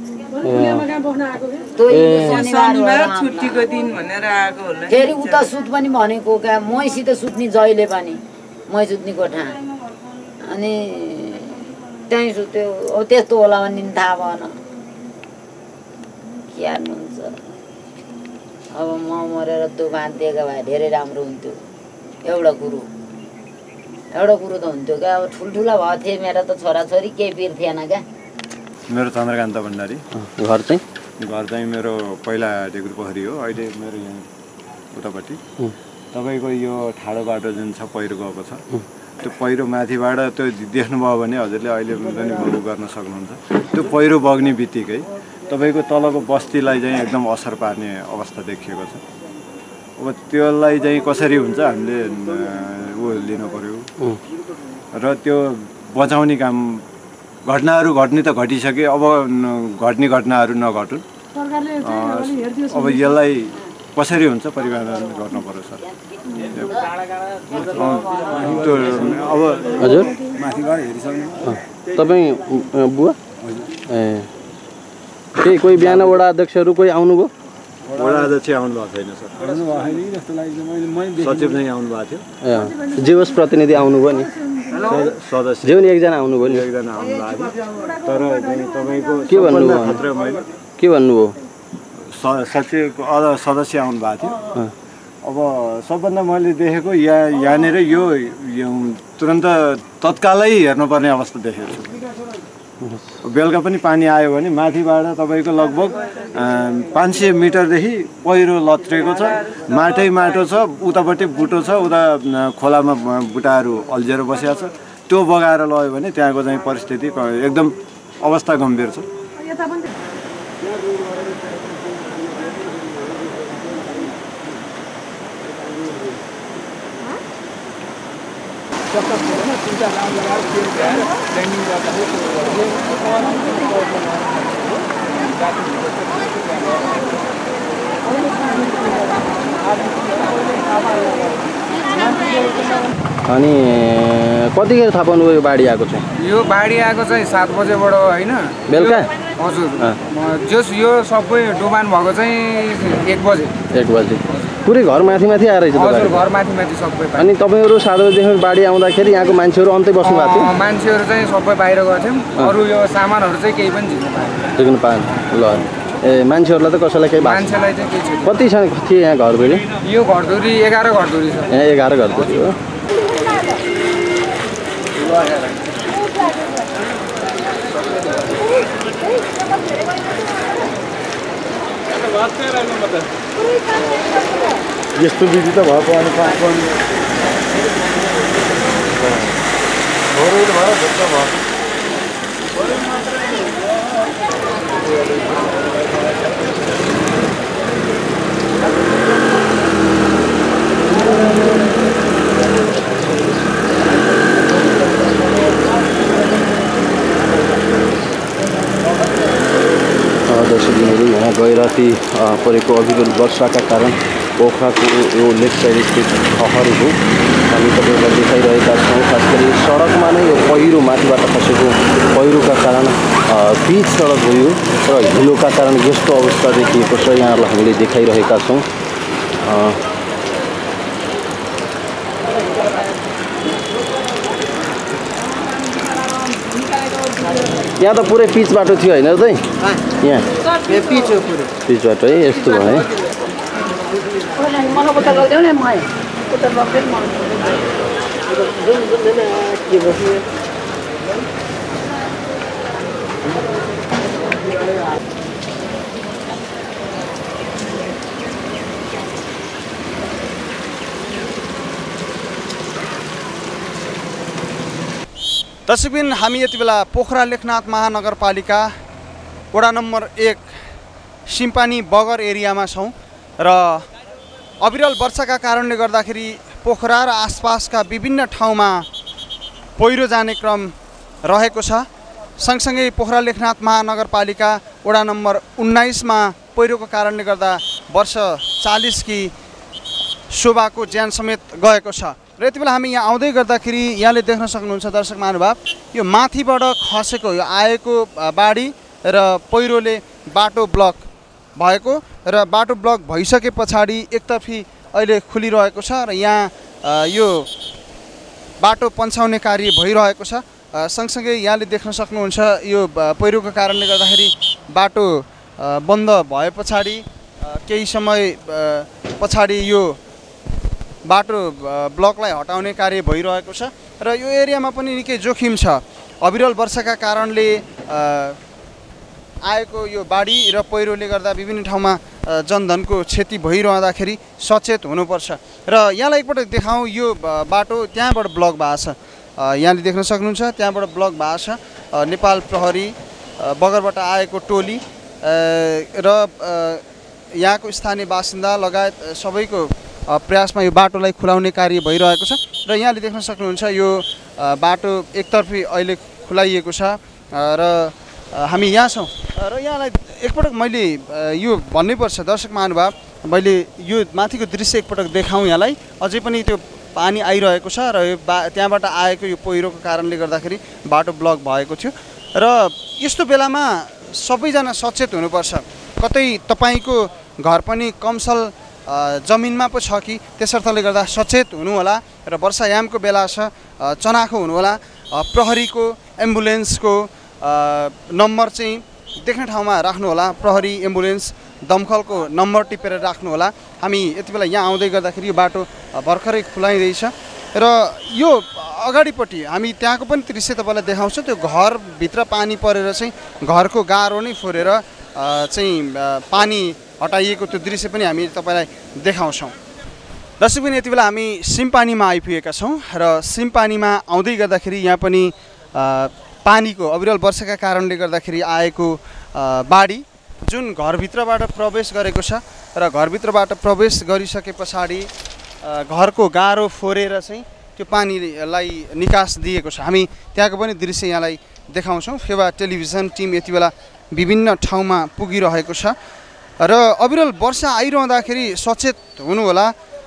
S11: फेरि उता सुत पनि भनेको क्या मैसित सुत्ने जहिले पनि मै सुत्ने कोठा अनि त्यहीँ सुत्यो अब त्यस्तो होला भने थाहा भएन के हाल्नुहुन्छ अब म मरेर तुफान दिएको भए धेरै राम्रो हुन्थ्यो एउटा कुरो त हुन्थ्यो क्या अब ठुल्ठुला भएको थिए मेरो त छोराछोरी केही पिर थिएन क्या
S5: मेरो चन्द्रकान्त भण्डारी
S8: घर चाहिँ
S5: मेरो पहिला ढेकुर पोखरी हो अहिले मेरो यहाँ उतापट्टि तपाईँको यो ठाडो बाटो जुन छ पहिरो गएको छ त्यो पहिरो माथिबाट त्यो देख्नुभयो भने हजुरले अहिले पनि उ गर्न सक्नुहुन्छ त्यो पहिरो बग्ने बित्तिकै तपाईँको तलको बस्तीलाई चाहिँ एकदम असर पार्ने अवस्था देखिएको छ अब त्यसलाई चाहिँ कसरी हुन्छ हामीले ऊ लिनु पर्यो र त्यो बचाउने काम घटनाहरू घट्ने त घटिसके अब घट्ने घटनाहरू नघटुन् अब यसलाई कसरी हुन्छ परिवर्तन गर्नु पर्यो सर अब
S8: हजुर
S5: माथि गएर हेरिसक्नु
S8: तपाईँ बुवा केही कोही बिहान वडा अध्यक्षहरू कोही आउनुभयो
S5: वडा अध्यक्ष आउनु भएको छैन सर सचिव चाहिँ आउनु भएको थियो
S8: जीवस प्रतिनिधि आउनुभयो नि
S5: सदस्य
S8: जेउन एकजना आउनुभयो नि
S5: एकजना आउनु भएको तर तपाईँको
S8: के भन्नुभयो
S5: सचिवको सदस्य आउनु भएको थियो अब सबभन्दा मैले देखेको यहाँनिर यो तुरन्त तत्कालै हेर्नुपर्ने अवस्था देखेको छु बेलुका पनि पानी आयो भने माथिबाट तपाईँको लगभग 500 मिटरदेखि पहिरो लत्रेको छ माटो छ उतापट्टि बुटो छ उता खोलामा बुटाहरू अल्झेर बसेको छ त्यो बगाएर लग्यो भने त्यहाँको चाहिँ परिस्थिति एकदम अवस्था गम्भीर छ
S8: अनि कतिखेर थाहा पाउनुभयो यो बाढी आएको चाहिँ
S9: यो बाढी आएको चाहिँ 7 बजेबाट होइन
S8: बेलुका
S9: हजुर जस यो सबै डुबान भएको चाहिँ 1 बजे
S8: पुरै घर माथि माथि आएर रहेछ
S13: हजुर घर माथि माथि सबै पानी।
S8: अनि तपाईँहरू 7 बजेदेखि बाढी आउँदाखेरि यहाँको मान्छेहरू अन्तै बस्नु भएको थियो?
S13: मान्छेहरू चाहिँ सबै बाहिर गएको थियौँ। अरू यो सामानहरू चाहिँ केही पनि झिक्नु पाएन। ल ए मान्छेहरूलाई त कसैलाई केही मान्छेलाई चाहिँ केही छैन।
S8: कति थिए यहाँ घरधुरी?
S13: यो घरधुरी 11 घरधुरी छ।
S8: यहाँ 11 घरधुरी हो। यस्तो विधि त भएको अनि पाएको अनि दर्शकहरू यहाँ गैराती परेको अविरल वर्षाका कारण पोखराको यो लेफ्ट साइड स्थित सहरहरू हामी तपाईँहरूलाई देखाइरहेका छौँ। खास गरी सडकमा नै यो पहिरो माथिबाट खसेको पहिरोका कारण पिच सडक भयो र हिलोका कारण यस्तो अवस्था देखिएको छ यहाँहरूलाई हामीले देखाइरहेका छौँ। यहाँ त पुरै पिच बाटो थियो होइन त यहाँ पिच बाटो है यस्तो भयो है।
S1: दर्शकबिन हामी यति बेला पोखरा लेखनाथ महानगरपालिका वडा नम्बर 1 सिम्पानी बगर एरियामा छौँ र अविरल वर्षाका कारणले गर्दाखेरि पोखरा र आसपासका विभिन्न ठाउँमा पहिरो जाने क्रम रहेको छ। सँगसँगै पोखरा लेखनाथ महानगरपालिका वडा नम्बर 19 मा पहिरोको कारणले गर्दा वर्ष 40 की शोभाको ज्यान समेत गएको छ। र यति बेला हामी यहाँ आउँदै गर्दाखेरि यहाँले देख्न सक्नुहुन्छ दर्शक महानुभाव यो माथिबाट खसेको यो आएको बाढी र पहिरोले बाटो ब्लक भएको र बाटो ब्लक भइसके पछाडि एकतर्फी अहिले खुलिरहेको छ र यहाँ यो बाटो पन्छाउने कार्य भइरहेको छ। सँगसँगै यहाँले देख्न सक्नुहुन्छ यो पहिरोको कारणले गर्दाखेरि बाटो बन्द भए पछाडि केही समय पछाडि यो बाटो ब्लकलाई हटाउने कार्य भइरहेको छ र यो एरियामा पनि निकै जोखिम छ। अविरल वर्षाका कारणले आएको यो बाढी र पहिरोले गर्दा विभिन्न ठाउँमा जनधनको क्षति भइरहँदाखेरि सचेत हुनुपर्छ। र यहाँलाई एकपटक देखाउँ यो बाटो त्यहाँबाट ब्लक भएको छ। यहाँले देख्न सक्नुहुन्छ त्यहाँबाट ब्लक भएको छ। नेपाल प्रहरी बगरबाट आएको टोली र यहाँको स्थानीय बासिन्दा लगायत सबैको प्रयासमा यो बाटोलाई खुलाउने कार्य भइरहेको छ र यहाँले देख्न सक्नुहुन्छ यो बाटो एकतर्फी अहिले खुलाइएको छ र हामी यहाँ छौँ र यहाँलाई एकपटक मैले यो भन्नैपर्छ दर्शक महानुभाव मैले यो माथिको दृश्य एकपटक देखाउँ यहाँलाई। अझै पनि त्यो पानी आइरहेको छ र यो त्यहाँबाट आएको यो पहिरोको कारणले गर्दाखेरि बाटो ब्लक भएको थियो र यस्तो बेलामा सबैजना सचेत हुनुपर्छ। कतै तपाईँको घर पनि कमसल जमिनमा पो छ कि त्यसर्थले गर्दा सचेत हुनु होला र वर्षायामको बेला छ चनाखो हुनु होला। प्रहरीको एम्बुलेन्सको नम्बर चाहिँ देख्ने ठाउँमा राख्नु होला। प्रहरी एम्बुलेन्स दमकलको नम्बर टिपेर राख्नु होला। हामी यति बेला यहाँ आउँदै गर्दाखेरि यो बाटो भर्खरै खुलाइँदैछ र यो अगाडिपट्टि हामी त्यहाँको पनि दृश्य तपाईँलाई देखाउँछौँ। त्यो घरभित्र पानी परेर चाहिँ घरको गाह्रो नै फोरेर चाहिँ पानी हटाइएको त्यो दृश्य पनि हामी तपाईँलाई देखाउँछौँ। दर्शकबिन यति बेला हामी सिम्पानीमा आइपुगेका छौँ र सिम्पानीमा आउँदै गर्दाखेरि यहाँ पनि पानीको अविरल वर्षाका कारणले गर्दाखेरि आएको बाढी जुन घरभित्रबाट प्रवेश गरेको छ र घरभित्रबाट प्रवेश गरिसके पछाडि घरको गाह्रो फोरेर चाहिँ त्यो पानीलाई निकास दिएको छ। हामी त्यहाँको पनि दृश्य यहाँलाई देखाउँछौँ। फेवा टेलिभिजन टिम यति बेला विभिन्न ठाउँमा पुगिरहेको छ र अविरल वर्षा आइरहँदाखेरि सचेत हुनु होला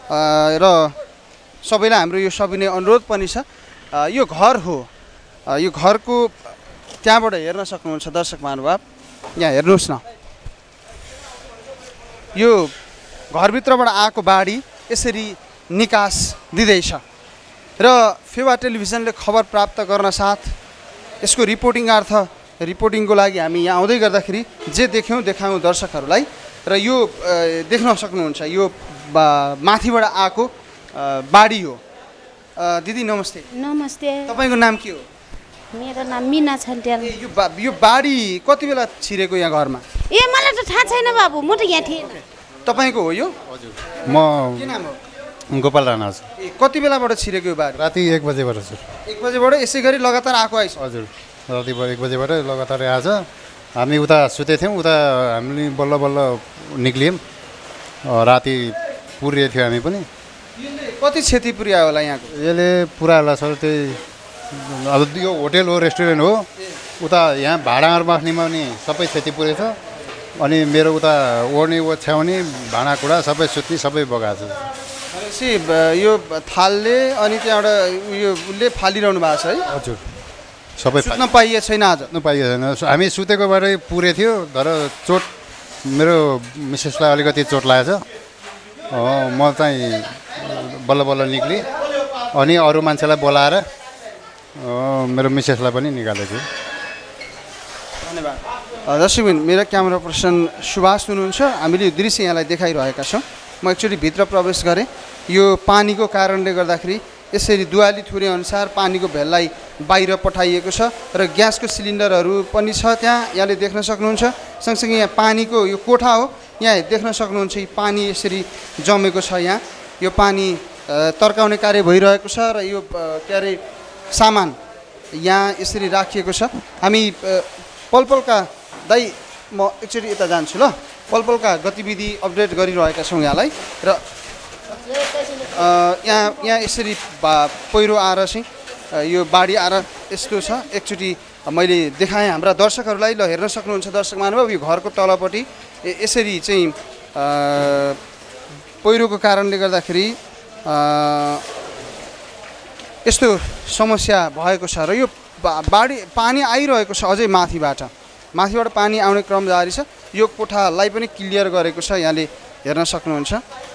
S1: र सबैलाई हाम्रो यो सविनय अनुरोध पनि छ। यो घर हो, यो घरको त्यहाँबाट हेर्न सक्नुहुन्छ दर्शक महानुभाव। यहाँ हेर्नुहोस् न, यो घरभित्रबाट आएको बाढी यसरी निकास दिँदैछ र फेवा टेलिभिजनले खबर प्राप्त गर्न साथ यसको रिपोर्टिङको लागि हामी यहाँ आउँदै गर्दाखेरि जे देखाउँ दर्शकहरूलाई र यो देख्न सक्नुहुन्छ यो माथिबाट आएको बाढी हो। दिदी नमस्ते।
S14: नमस्ते।
S1: तपाईँको नाम के हो?
S14: मेरो नाम मिना छन्ट्याल।
S1: यो बाढी कति बेला छिरेको यहाँ घरमा?
S14: मलाई त थाहा छैन बाबु, म त यहाँ थिएन।
S1: तपाईँको हो यो?
S15: हजुर। म
S1: के नाम हो?
S15: गोपाल राणा हजुर।
S1: कति बेलाबाट छिरेको यो बाढी?
S15: राति 1 बजेबाट हजुर।
S1: 1 बजेबाट यसै गरी लगातार आएको आइस?
S15: हजुर, राति 1 बजेबाट लगातार आएछ। हामी उता सुते थियौँ, उता हामीले बल्ल बल्ल निक्लियौँ। राति पुर्रिएको थियो हामी पनि।
S1: कति क्षति पुर्यायो होला यहाँको?
S15: यसले पुऱ्यायो सर, त्यही अब यो होटेल हो, रेस्टुरेन्ट हो, उता यहाँ भाडाहरू बस्नेमा पनि सबै क्षति पुगेछ। अनि मेरो उता ओर्ने छ्याउने भाँडाकुँडा सबै सुत्ने सबै बगाएको छ।
S1: भनेपछि यो थालले अनि त्यहाँबाट उयो उसले फालिरहनु भएको छ है?
S15: हजुर, सबै
S1: सुत्न पाइएको छैन आज?
S15: सुत्न पाइएको छैन। हामी सुतेकोबाटै पुरे थियो, तर चोट मेरो मिसेसलाई अलिकति चोट लागेको छ। म चाहिँ बल्ल बल्ल निक्लेँ अनि अरू मान्छेलाई बोलाएर मेरो मिसेसलाई पनि निकालेको छु।
S1: धन्यवाद। दर्शकबिन, मेरा क्यामेरा पर्सन सुभाष हुनुहुन्छ। हामीले यो दृश्य यहाँलाई देखाइरहेका छौँ। म एकचोटि भित्र प्रवेश गरेँ। यो पानीको कारणले गर्दाखेरि यसरी दुवाली थुरे अनुसार पानीको भेललाई बाहिर पठाइएको छ र ग्यासको सिलिन्डरहरू पनि छ त्यहाँ, यहाँले देख्न सक्नुहुन्छ। सँगसँगै यहाँ पानीको यो कोठा हो, यहाँ देख्न सक्नुहुन्छ पानी यसरी जमेको छ। यहाँ यो पानी तर्काउने कार्य भइरहेको छ र यो के अरे सामान यहाँ यसरी राखिएको छ। हामी पलपलका दाइ, म एकचोटि यता जान्छु ल। पलपलका गतिविधि अपडेट गरिरहेका छौँ यहाँलाई। र यहाँ यसरी पहिरो आएर चाहिँ यो बाढी आएर यस्तो छ। एकचोटि मैले देखाएँ हाम्रा दर्शकहरूलाई, ल हेर्न सक्नुहुन्छ दर्शक महानुभाव, यो घरको तलपट्टि यसरी चाहिँ पहिरोको कारणले गर्दाखेरि यस्तो समस्या भएको छ। र यो पानी आइरहेको छ अझै माथिबाट पानी आउने क्रम जारी छ। यो कोठालाई पनि क्लियर गरेको छ, यहाँले हेर्न सक्नुहुन्छ।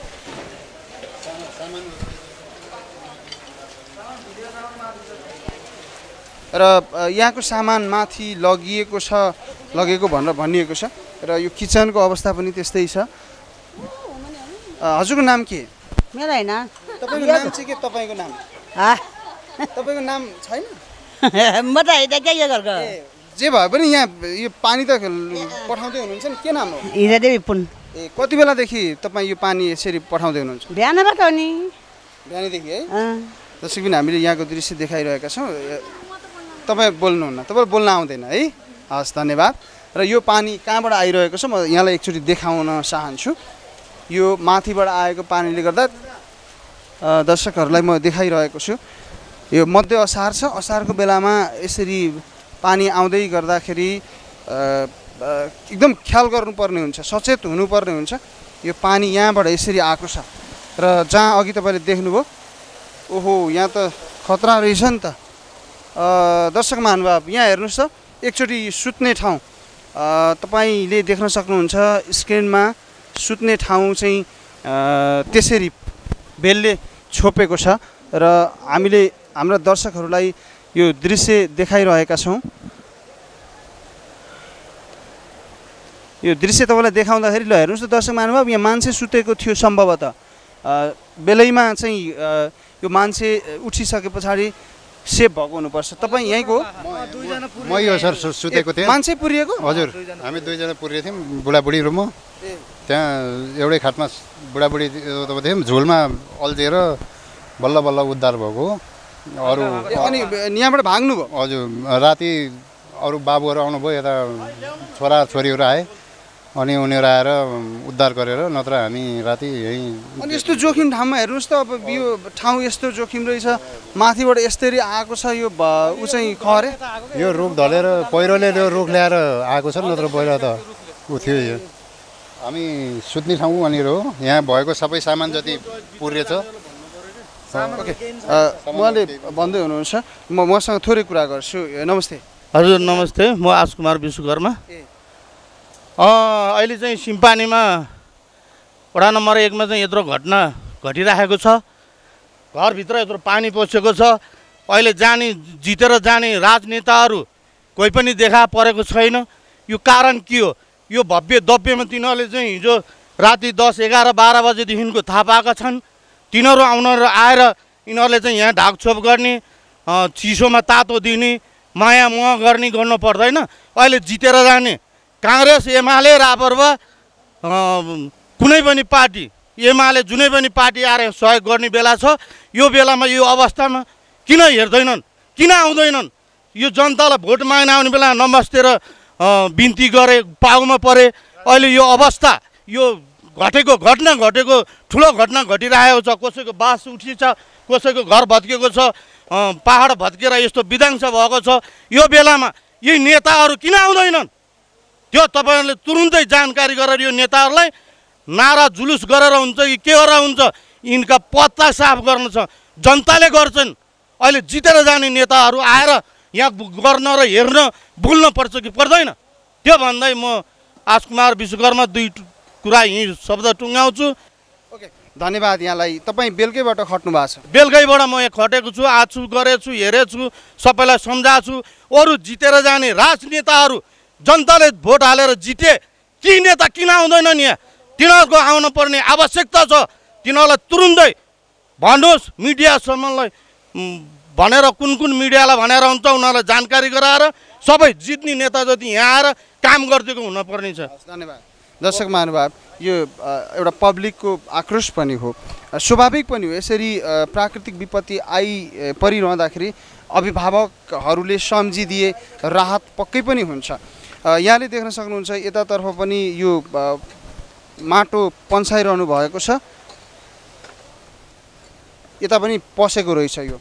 S1: र यहाँको सामान माथि लगेको भनेर भनिएको छ। र यो किचनको अवस्था पनि त्यस्तै छ। हजुरको नाम के?
S16: मेरो होइन।
S1: तपाईँको नाम चाहिँ के? तपाईँको नाम? तपाईँको नाम छैन?
S16: म त होइन के गरेको?
S1: जे भए पनि यहाँ यो पानी त पठाउँदै हुनुहुन्छ नि, के नाम हो?
S16: हिरादेवी पुन।
S1: कति बेलादेखि तपाईँ यो पानी यसरी पठाउँदै हुनुहुन्छ?
S16: बिहानबाट नि।
S1: बिहानैदेखि है? जसरी पनि हामीले यहाँको दृश्य देखाइरहेका छौँ। तपाईँ बोल्नुहुन्न, तपाईँ बोल्न आउँदैन है? हस्, धन्यवाद। र यो पानी कहाँबाट आइरहेको छ म यहाँलाई एकचोटि देखाउन चाहन्छु। यो माथिबाट आएको पानीले गर्दा दर्शकहरूलाई म देखाइरहेको छु। यो मध्य असार छ। असारको बेलामा यसरी पानी आउँदै गर्दाखेरि एकदम ख्याल गर्नुपर्ने हुन्छ, सचेत हुनुपर्ने हुन्छ। यो पानी यहाँबाट यसरी आएको छ र जहाँ अघि तपाईँले देख्नुभयो, ओहो यहाँ त खतरा रहेछ नि त। दर्शक महानुभाव, यहाँ हेर्नुहोस् त, एकचोटि सुत्ने ठाउँ तपाईँले देख्न सक्नुहुन्छ स्क्रिनमा। सुत्ने ठाउँ चाहिँ त्यसरी बेलले छोपेको छ र हामीले हाम्रा दर्शकहरूलाई यो दृश्य देखाइरहेका छौँ। यो दृश्य तपाईँलाई देखाउँदाखेरि ल हेर्नुहोस् त दर्शक महानुभाव, यहाँ मान्छे सुतेको थियो सम्भवतः। बेलैमा चाहिँ यो मान्छे उठिसके पछाडि सेभ भएको हुनुपर्छ। तपाईँ यहीँको?
S15: म यो सर सुतेको थिएँ।
S1: मान्छे पुरिएको?
S15: हजुर, हामी 2 जना पुरिएको थियौँ, बुढाबुढी रुममा। त्यहाँ एउटै खाटमा बुढाबुढी थियौँ, झुलमा अल्झिएर बल्ल बल्ल उद्धार भएको। अरू
S1: अनि यहाँबाट भाग्नु भयो?
S15: हजुर, राति अरू बाबुहरू आउनुभयो, यता छोरा छोरीहरू आए अनि उनीहरू आएर उद्धार गरेर, नत्र हामी राति यहीँ।
S1: अनि यस्तो जोखिम ठाउँमा हेर्नुहोस् त, अब यो ठाउँ यस्तो जोखिम रहेछ, माथिबाट यसरी आएको छ। यो ऊ चाहिँ खरे,
S15: यो रुख ढलेर पहिरोले यो रुख ल्याएर आएको छ, नत्र पहिला त ऊ थियो। यो हामी सुत्ने ठाउँ वहाँनिर हो। यहाँ भएको सबै सामान जति पुरेछ।
S1: उहाँले भन्दै हुनुहुन्छ, मसँग थोरै कुरा गर्छु। नमस्ते।
S17: हजुर नमस्ते, म आश कुमार विश्वकर्मा। अहिले चाहिँ सिम्पानीमा वडा नम्बर 1 मा चाहिँ यत्रो घटना घटिरहेको छ। घरभित्र यत्रो पानी पसेको छ। अहिले जाने जितेर जाने राजनेताहरू कोही पनि देखा परेको छैन। यो कारण के हो? यो भव्य दव्यमा तिनीहरूले चाहिँ हिजो राति 10, 11, 12 बजेदेखिको थाहा पाएका छन्। तिनीहरू आएर यिनीहरूले चाहिँ यहाँ ढाकछोप गर्ने, चिसोमा तातो दिने, माया मोह गर्ने गर्नु पर्दैन। अहिले जितेर जाने काङ्ग्रेस, एमाले, राप्रपा, कुनै पनि पार्टी, एमाले जुनै पनि पार्टी आएर सहयोग गर्ने बेला छ। यो बेलामा यो अवस्थामा किन हेर्दैनन्, किन आउँदैनन्? यो जनतालाई भोट माग्न आउने बेला नमस्ते र बिन्ती गरे, पाउमा परे। अहिले यो अवस्था, यो घटना घटेको ठुलो घटना घटिरहेको छ। कसैको बास उठिन्छ, कसैको घर भत्केको छ, पहाड भत्केर यस्तो विध्वंस भएको छ। यो बेलामा यी नेताहरू किन आउँदैनन्? त्यो तपाईँहरूले तुरुन्तै जानकारी गरेर यो नेताहरूलाई नारा जुलुस गरेर हुन्छ कि के गरेर हुन्छ, यिनका पत्ता साफ गर्न छ। जनताले गर्छन्। अहिले जितेर जाने नेताहरू आएर यहाँ गर्न र हेर्न बोल्न पर्छ कि पर्दैन? त्यो भन्दै म आजकुमार विश्वकर्मा दुई कुरा यहीँ शब्द टुङ्गाउँछु।
S1: ओके, धन्यवाद यहाँलाई। तपाईँ बेलुकैबाट खट्नु भएको छ?
S17: बेलुकैबाट म यहाँ खटेको छु, आछु, गरेछु, हेरेछु, सबैलाई सम्झाछु। अरू जितेर जाने राजनेताहरू जनताले भोट हालेर जिते, ती नेता किन आउँदैनन् यहाँ? तिनीहरूको आउन पर्ने आवश्यकता छ। तिनीहरूलाई तुरुन्तै भन्नुहोस्, मिडियासम्मलाई भनेर, कुन कुन मिडियालाई भनेर हुन्छ, उनीहरूलाई जानकारी गराएर सबै जित्ने नेता जति यहाँ आएर काम गरिदिएको हुनुपर्ने छ।
S1: धन्यवाद। दर्शक महानुभाव, यो एउटा पब्लिकको आक्रोश पनि हो, स्वाभाविक पनि हो। यसरी प्राकृतिक विपत्ति परिरहँदाखेरि अभिभावकहरूले सम्झिदिए राहत पक्कै पनि हुन्छ। यहाँले देख्न सक्नुहुन्छ यतातर्फ पनि यो माटो पन्साइरहनु भएको छ। यता पनि पसेको रहेछ। यो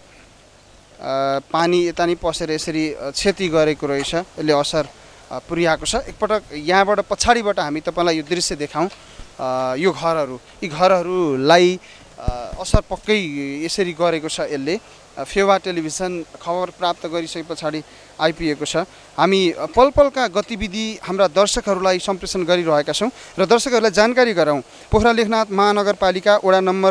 S1: पानी यता नि पसेर यसरी क्षति गरेको रहेछ। यसले असर पुर्याएको छ। एकपटक यहाँबाट पछाडिबाट हामी तपाईँलाई यो दृश्य देखाउँ। यो घरहरू, यी घरहरूलाई असर पक्कै यसरी गरेको छ। यसले फेवा टेलिभिजन खबर प्राप्त गरिसके पछाडि आइपुगेको छ। हामी पल पलका गतिविधि हाम्रा दर्शकहरूलाई सम्प्रेषण गरिरहेका छौँ र दर्शकहरूलाई जानकारी गराउँ। पोखरा लेखनाथ महानगरपालिका वडा नम्बर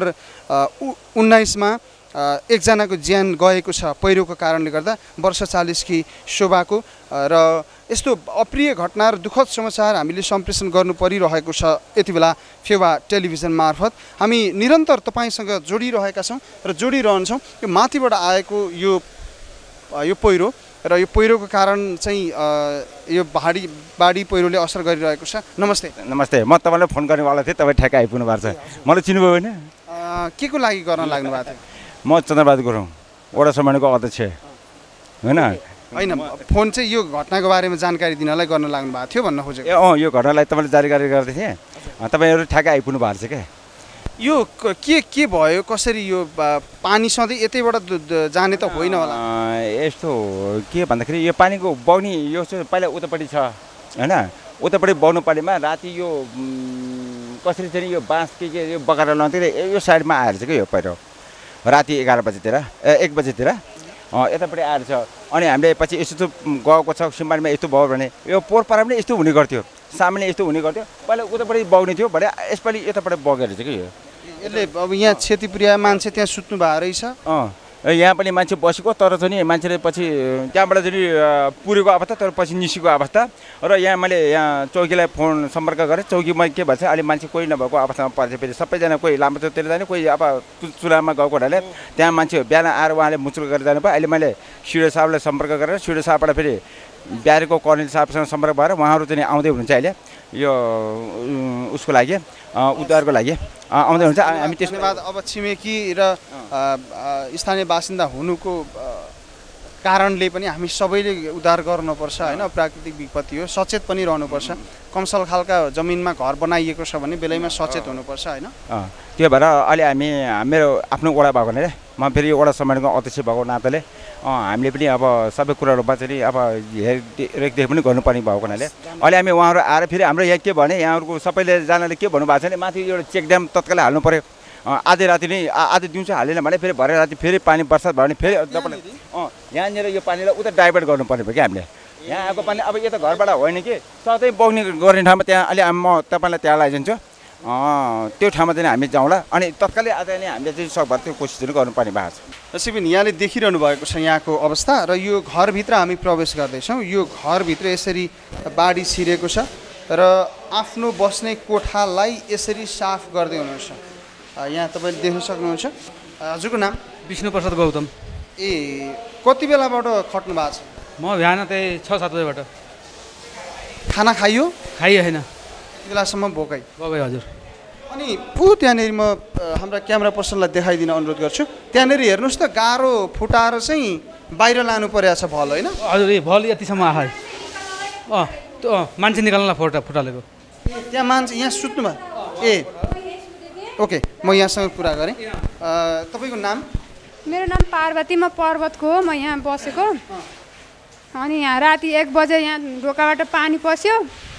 S1: 19 मा एकजनाको ज्यान गएको छ पहिरोको कारणले गर्दा। वर्ष 40 की शोभाको र यस्तो अप्रिय घटना र दुःखद समाचार हामीले सम्प्रेषण गर्नु परिरहेको छ यति बेला फेवा टेलिभिजन मार्फत। हामी निरन्तर तपाईँसँग जोडिरहेका छौँ र जोडिरहन्छौँ। यो माथिबाट आएको यो पहिरो र यो पहिरोको कारण चाहिँ यो बाढी पहिरोले असर गरिरहेको छ। नमस्ते।
S18: नमस्ते, म तपाईँलाई फोन गर्नेवाला थिएँ, तपाईँ ठ्याक्कै आइपुग्नु भएको छ। मलाई चिन्नुभयो होइन?
S1: के को लागि गर्न लाग्नु भएको थियो?
S18: म चन्द्रबहादुर गुरुङ, वडा सम्मानको अध्यक्ष होइन।
S1: होइन, फोन चाहिँ यो घटनाको बारेमा जानकारी दिनलाई गर्न लाग्नु भएको थियो भन्न खोजेको।
S18: यो घटनालाई तपाईँले जानकारी गर्दै थिएँ, तपाईँहरू ठ्याक्कै आइपुग्नु भएको छ क्या।
S1: यो के भयो, कसरी यो पानी सधैँ यतैबाट जाने त होइन होला?
S18: यस्तो के भन्दाखेरि यो पानीको बग्ने यो चाहिँ पहिला उतापट्टि छ होइन। उतापट्टि बग्नु परेमा राति यो कसरी चाहिँ यो बाँस के यो बगाएर लाउँथ्यो, यो साइडमा आएर चाहिँ क्या यो पहिरो राति 11 बजीतिर 1 बजीतिर यतापट्टि आएर छ। अनि हामीले पछि यस्तो गएको छ सिम्बारीमा यस्तो भयो भने यो पोहोरपारा पनि यस्तो हुने गर्थ्यो, सामान्य यस्तो हुने गर्थ्यो। पहिला उतापट्टि बग्ने थियो भने यसपालि यतापट्टि बगेर चाहिँ कि यो
S1: यसले अब यहाँ क्षति पुर्याए। मान्छे त्यहाँ सुत्नु भएको रहेछ।
S18: यहाँ पनि मान्छे बसेको, तर चाहिँ मान्छेले पछि त्यहाँबाट चाहिँ पुरेको अवस्था, तर पछि निस्केको अवस्था। र यहाँ मैले यहाँ चौकीलाई फोन सम्पर्क गरेँ। चौकीमा के भन्छ, अहिले मान्छे कोही नभएको अवस्थामा पर्छ। फेरि सबैजना कोही लामो चौकतिर जाने, कोही अब चुलामा गएको हुनाले त्यहाँ मान्छे बिहान आएर उहाँले मुचुल गरेर जानु भयो। अहिले मैले सिडिओ साहबलाई सम्पर्क गरेर सिडिओ साहबबाट फेरि बिहारको कर्नेल साहबसँग सम्पर्क भएर उहाँहरू चाहिँ आउँदै हुनुहुन्छ। अहिले यो उसको लागि उद्धारको लागि आउँदै हुन्छ। हामी त्यसको
S1: बाद अब छिमेकी र स्थानीय बासिन्दा हुनुको कारणले पनि हामी सबैले उद्धार गर्नुपर्छ होइन। प्राकृतिक विपत्ति हो, सचेत पनि रहनुपर्छ। कमसल खालका जमिनमा घर बनाइएको छ भने बेलैमा सचेत हुनुपर्छ होइन।
S18: त्यो भएर अहिले हामी मेरो आफ्नो वडा भएको हुनाले म फेरि वडा सम्मेलनको अध्यक्ष भएको नाताले हामीले पनि अब सबै कुराहरूमा चाहिँ अब रेखदेख पनि गर्नुपर्ने भएको हुनाले अहिले हामी उहाँहरू आएर फेरि हाम्रो यहाँ के भने यहाँहरूको सबैले जनाले के भन्नुभएको छ भने माथि एउटा चेक ड्याम तत्कालै हाल्नु पऱ्यो। आधी राति नै आधी दिउँसो हालेन भने फेरि भरे राति फेरि पानी बर्सात भयो भने फेरि तपाईँले यहाँनिर यो पानीलाई उता डाइभर्ट गर्नुपर्ने भयो क्या हामीले। यहाँ आएको पानी अब यता घरबाट होइन कि सधैँ बग्ने गर्ने ठाउँमा त्यहाँ अहिले म तपाईँलाई त्यहाँ लैजान्छु। त्यो ठाउँमा चाहिँ हामी जाउँला अनि तत्कालै आज नै हामीले चाहिँ सकभर त्यो कोसिस गर्नुपर्ने भएको छ।
S1: जसै पनि यहाँले देखिरहनु भएको छ यहाँको अवस्था र यो घरभित्र हामी प्रवेश गर्दैछौँ। यो घरभित्र यसरी बाढी छिरेको छ र आफ्नो बस्ने कोठालाई यसरी साफ गर्दै हुनुहुन्छ। यहाँ तपाईँले देख्न सक्नुहुन्छ। हजुरको नाम?
S19: विष्णुप्रसाद गौतम।
S1: ए कति बेलाबाट खट्नु भएको छ?
S19: म बिहान त्यही 6-7 बजेबाट।
S1: खाना खाइयो?
S19: खाइयो छैन।
S1: यति बेलासम्म भोकै?
S19: भोकै हजुर।
S1: अनि त्यहाँनिर म हाम्रा क्यामेरा पर्सनलाई देखाइदिन अनुरोध गर्छु। त्यहाँनिर हेर्नुहोस् त गाह्रो फुटाएर चाहिँ बाहिर लानु परेको छ भल होइन?
S19: हजुर ए भल यतिसम्म आयो। मान्छे निकाल्नलाई फुटालेको।
S1: त्यहाँ मान्छे यहाँ सुत्नु भयो? ए ओके म यहाँसँग कुरा गरेँ। तपाईँको नाम?
S20: मेरो नाम पार्वती, म पर्वतको हो। म यहाँ बसेको अनि यहाँ राति 1 बजे यहाँ ढोकाबाट पानी पस्यो।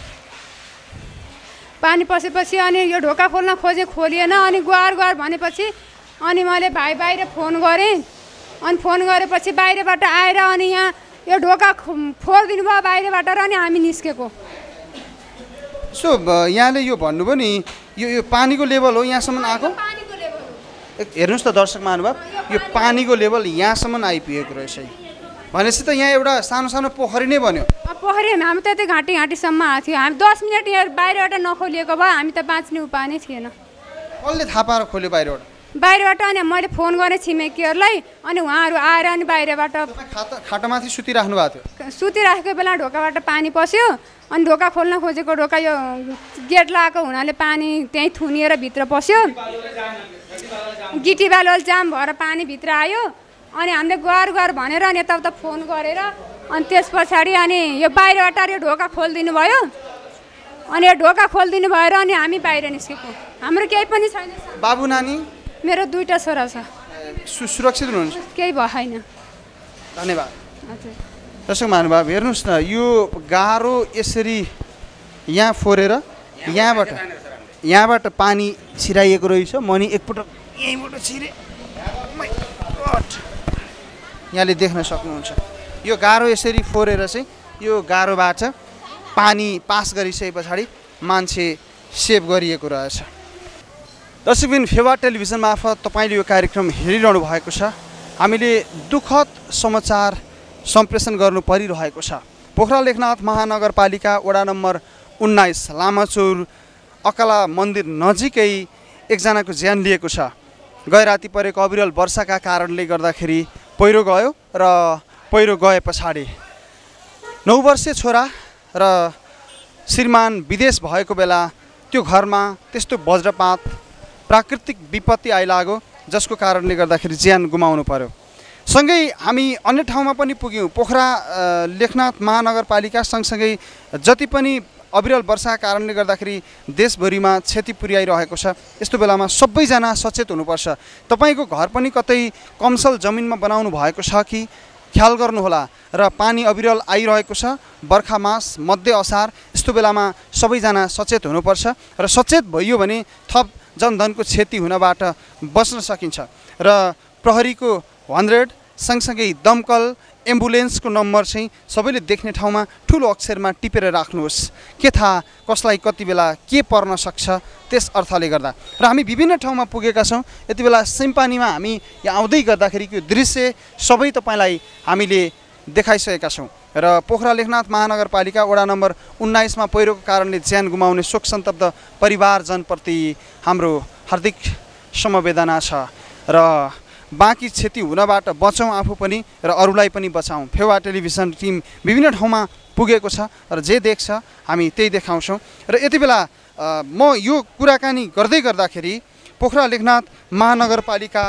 S20: पानी पसेपछि अनि यो ढोका खोल्न खोलिएन। अनि गुहार भनेपछि अनि मैले भाइ बाहिर फोन गरेँ। अनि फोन गरेपछि बाहिरबाट आएर अनि यहाँ यो ढोका फोडिदिनु भयो बाहिरबाट र अनि हामी निस्केको।
S1: सो यहाँले यो भन्नुभयो नि यो पानीको लेभल हो यहाँसम्म आएको? हेर्नुहोस् त दर्शक महानुभाव, यो पानीको लेभल यहाँसम्म आइपुगेको रहेछ। भनेपछि त यहाँ एउटा सानो पोखरी नै बन्यो।
S20: पोखरी हामी त त्यही घाँटीसम्म आएको थियो। हामी 10 मिनट यहाँ बाहिरबाट नखोलिएको भए हामी त बाँच्ने उपाय नै थिएन।
S1: कसले थाहा पाएर खोल्यो बाहिरबाट?
S20: बाहिरबाट अनि मैले फोन गरेँ छिमेकीहरूलाई अनि उहाँहरू आएर अनि बाहिरबाट
S1: खाटामाथि सुतिराख्नु भएको थियो?
S20: सुतिराखेको बेला ढोकाबाट पानी पस्यो। अनि ढोका खोल्न खोजेको ढोका यो गेट लगाएको हुनाले पानी त्यहीँ थुनिएर भित्र पस्यो। गिटी बालुवा जाम भएर पानी भित्र आयो। अनि हामीले गुहार भनेर अनि यताउता फोन गरेर अनि त्यस पछाडि अनि यो बाहिरबाट यो ढोका खोलिदिनु भयो। अनि यो ढोका खोलिदिनु भएर अनि हामी बाहिर निस्केको। हाम्रो केही पनि छैन।
S1: बाबु नानी?
S20: मेरो 2टा छोरा छ।
S1: सुरक्षित हुनुहुन्छ? केही
S20: भएन।
S1: धन्यवाद। हजुर दर्शक महानुभाव हेर्नुहोस् न, यो गाह्रो यसरी यहाँ फोरेर यहाँबाट पानी छिराइएको रहेछ। म नि एकपटक यहीँबाट छिरेँ। यहाँले देख्न सक्नुहुन्छ यो गाह्रो यसरी फोरेर चाहिँ यो गाह्रोबाट पानी पास गरिसके पछाडि मान्छे सेभ गरिएको रहेछ। दर्शकबिन फेवा टेलिभिजन मार्फत तपाईँले यो कार्यक्रम हेरिरहनु भएको छ। हामीले दुःखद समाचार सम्प्रेषण गर्नु परिरहेको छ। पोखरा लेखनाथ महानगरपालिका वडा नम्बर 19 लामाचौर अकला मन्दिर नजिकै एकजनाको ज्यान लिएको छ। गैराती परेको अविरल वर्षाका कारणले गर्दाखेरि पहिरो गयो र पहिरो गए पछाडि 9 वर्षीय छोरा र श्रीमान विदेश भएको बेला त्यो घरमा त्यस्तो वज्रपात प्राकृतिक विपत्ति आइलाग्यो जसको कारणले गर्दाखेरि ज्यान गुमाउनु पर्यो। सँगै हामी अन्य ठाउँमा पनि पुग्यौँ। पोखरा लेखनाथ महानगरपालिका सँगसँगै जति पनि अविरल वर्षाका कारणले गर्दाखेरि देशभरिमा क्षति पुर्याइरहेको छ। यस्तो बेलामा सबैजना सचेत हुनुपर्छ। तपाईँको घर पनि कतै कमसल जमिनमा बनाउनु भएको छ कि ख्याल गर्नुहोला। र पानी अविरल आइरहेको छ। बर्खा मास मध्य असार यस्तो बेलामा सबैजना सचेत हुनुपर्छ र सचेत भइयो भने थप जनधनको क्षति हुनबाट बच्न सकिन्छ। र प्रहरीको 100 सँगसँगै दमकल एम्बुलेन्सको नम्बर चाहिँ सबैले देख्ने ठाउँमा ठुलो अक्षरमा टिपेर राख्नुहोस्। के थाहा कसलाई कति बेला के पर्न सक्छ त्यस अर्थले गर्दा। र हामी विभिन्न ठाउँमा पुगेका छौँ। यति बेला सिम्पानीमा हामी यहाँ आउँदै गर्दाखेरिको दृश्य सबै तपाईँलाई हामीले देखाइसकेका छौँ। र पोखरा लेखनाथ महानगरपालिका वडा नम्बर 19 मा पहिरोको कारणले ज्यान गुमाउने शोक सन्तप्त परिवारजनप्रति हाम्रो हार्दिक समवेदना छ। र बाँकी क्षति हुनबाट बचौँ आफू पनि र अरूलाई पनि बचाउँ। फेवा टेलिभिजन टिम विभिन्न ठाउँमा पुगेको छ र जे देख्छ हामी त्यही देखाउँछौँ। र यति बेला म यो कुराकानी गर्दाखेरि पोखरा लेखनाथ महानगरपालिका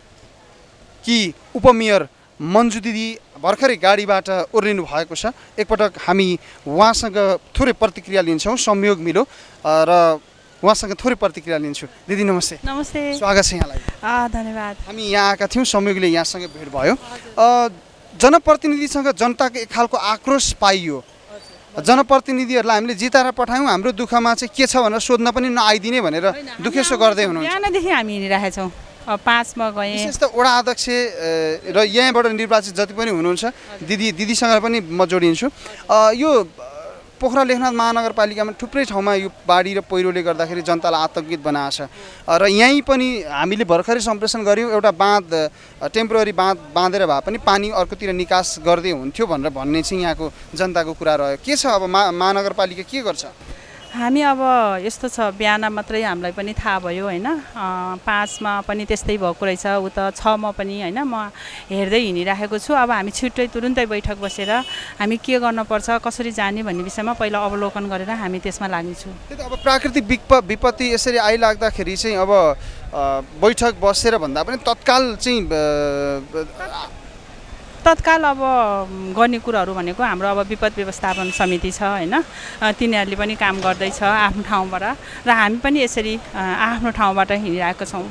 S1: कि उपमेयर मन्जु दिदी भर्खरै गाडीबाट ओर्लिनु भएको छ। एकपटक हामी उहाँसँग थोरै प्रतिक्रिया लिन्छौँ। संयोग मिलो र उहाँसँग थोरै प्रतिक्रिया लिन्छु। दिदी नमस्ते।
S4: नमस्ते,
S1: स्वागत छ यहाँलाई।
S4: धन्यवाद।
S1: हामी यहाँ आएका थियौँ, संयोगले यहाँसँग भेट भयो। जनप्रतिनिधिसँग जनताको एक खालको आक्रोश पाइयो। जनप्रतिनिधिहरूलाई हामीले जिताएर पठायौँ, हाम्रो दुःखमा चाहिँ के छ भनेर सोध्न पनि नआइदिने भनेर दुखेसो गर्दै हुनुहुन्छ।
S6: बिहानदेखि हामी हिँडिरहेका छौँ। 5 मा गएँ।
S1: विशेष त वडा अध्यक्ष र यहाँबाट निर्वाचित जति पनि हुनुहुन्छ दिदीसँग पनि म जोडिन्छु। यो पोखरा लेखनाथ महानगरपालिकामा थुप्रै ठाउँमा यो बाढी र पहिरोले गर्दाखेरि जनतालाई आतंकित बनाएको छ र यहीँ पनि हामीले भर्खरै सम्प्रेषण गऱ्यौँ एउटा बाँध टेम्पोररी बाँध बाँधेर भए पनि पानी अर्कोतिर निकास गर्दै हुन्थ्यो भनेर भन्ने चाहिँ यहाँको जनताको कुरा रह्यो के छ अब महानगरपालिका के गर्छ
S21: हामी अब यस्तो छ बिहान मात्रै हामीलाई पनि थाहा भयो हैन 5 मा पनि त्यस्तै भएको रहेछ उता 6 मा पनि हैन म हेर्दै हिँडिराखेको छु अब हामी छिट्टै तुरुन्तै बैठक बसेर हामी के गर्न पर्छ कसरी जाने भन्ने विषयमा पहिला अवलोकन गरेर हामी त्यसमा लाग्नेछौँ
S1: अब प्राकृतिक विपत्ति यसरी आइलाग्दाखेरि चाहिँ अब बैठक बसेर भन्दा पनि
S21: तत्काल अब गर्ने कुराहरू भनेको हाम्रो अब विपद व्यवस्थापन समिति छ हैन तिनीहरूले पनि काम गर्दैछ आफ्नो ठाउँबाट र हामी पनि यसरी आफ्नो ठाउँबाट हिँडिरहेका छौँ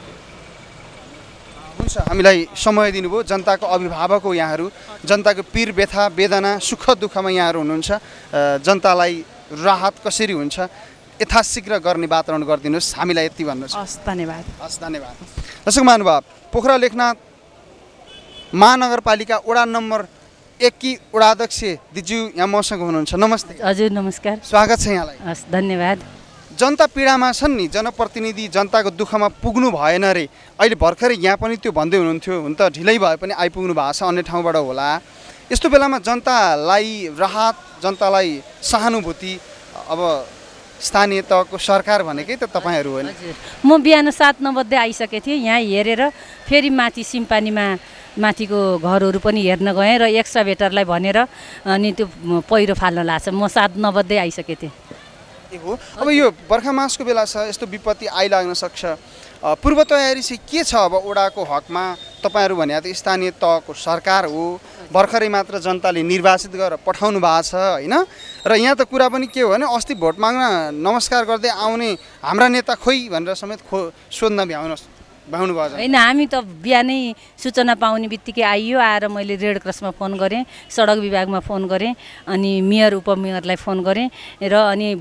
S1: हुन्छ हामीलाई समय दिनुभयो जनताको अभिभावक हो यहाँहरू जनताको पीर व्यथा वेदना सुख दुःखमा यहाँहरू हुनुहुन्छ जनतालाई राहत कसरी हुन्छ यथाशीघ्र गर्ने वातावरण गरिदिनुहोस् हामीलाई यति भन्नुहोस्
S21: हस् धन्यवाद
S1: दर्शक महानुभाव पोखरा लेखनाथ महानगरपालिका वडा नम्बर 1 की वडाध्यक्ष दिजु यहाँ मसँग हुनुहुन्छ नमस्ते
S2: हजुर नमस्कार
S1: स्वागत छ यहाँलाई
S2: हस् धन्यवाद
S1: जनता पीडामा छन् नि जनप्रतिनिधि जनताको दुःखमा पुग्नु भएन रे अहिले भर्खरै यहाँ पनि त्यो भन्दै हुनुहुन्थ्यो हुन त ढिलै भए पनि आइपुग्नु भएको छ अन्य ठाउँबाट होला यस्तो बेलामा जनतालाई राहत जनतालाई सहानुभूति अब स्थानीय तहको सरकार भनेकै त तपाईहरु होइन
S2: म बिहान 7:09 बजे आइसके थिएँ यहाँ हेरेर फेरि माथि सिम्पानीमा माथिको घरहरू पनि हेर्न गएँ र एक्सकाभेटरलाई भनेर अनि त्यो पहिरो फाल्न लाग्छ म 7:09 बजे आइसके थिएँ
S1: हो अब यो बर्खा मासको बेला छ यस्तो विपत्ति आइलाग्न सक्छ पूर्व तयारी चाहिँ के छ अब ओडाको हकमा तपाईहरु भने त स्थानीय तहको सरकार हो भर्खरै मात्र जनताले निर्वाचित गरेर पठाउनु भएको छ हैन र यहाँ त कुरा पनि के हो भने अस्ति भोट माग्न नमस्कार गर्दै आउने हाम्रा नेता खोइ भनेर समेत सोध्न भ्याउनु भयो
S2: हैन हामी त बिहानै सूचना पाउने बित्तिकै आइयो आएर मैले रेड क्रसमा फोन गरेँ सडक विभागमा फोन गरेँ अनि मेयर उपमेयरलाई फोन गरेँ र अनि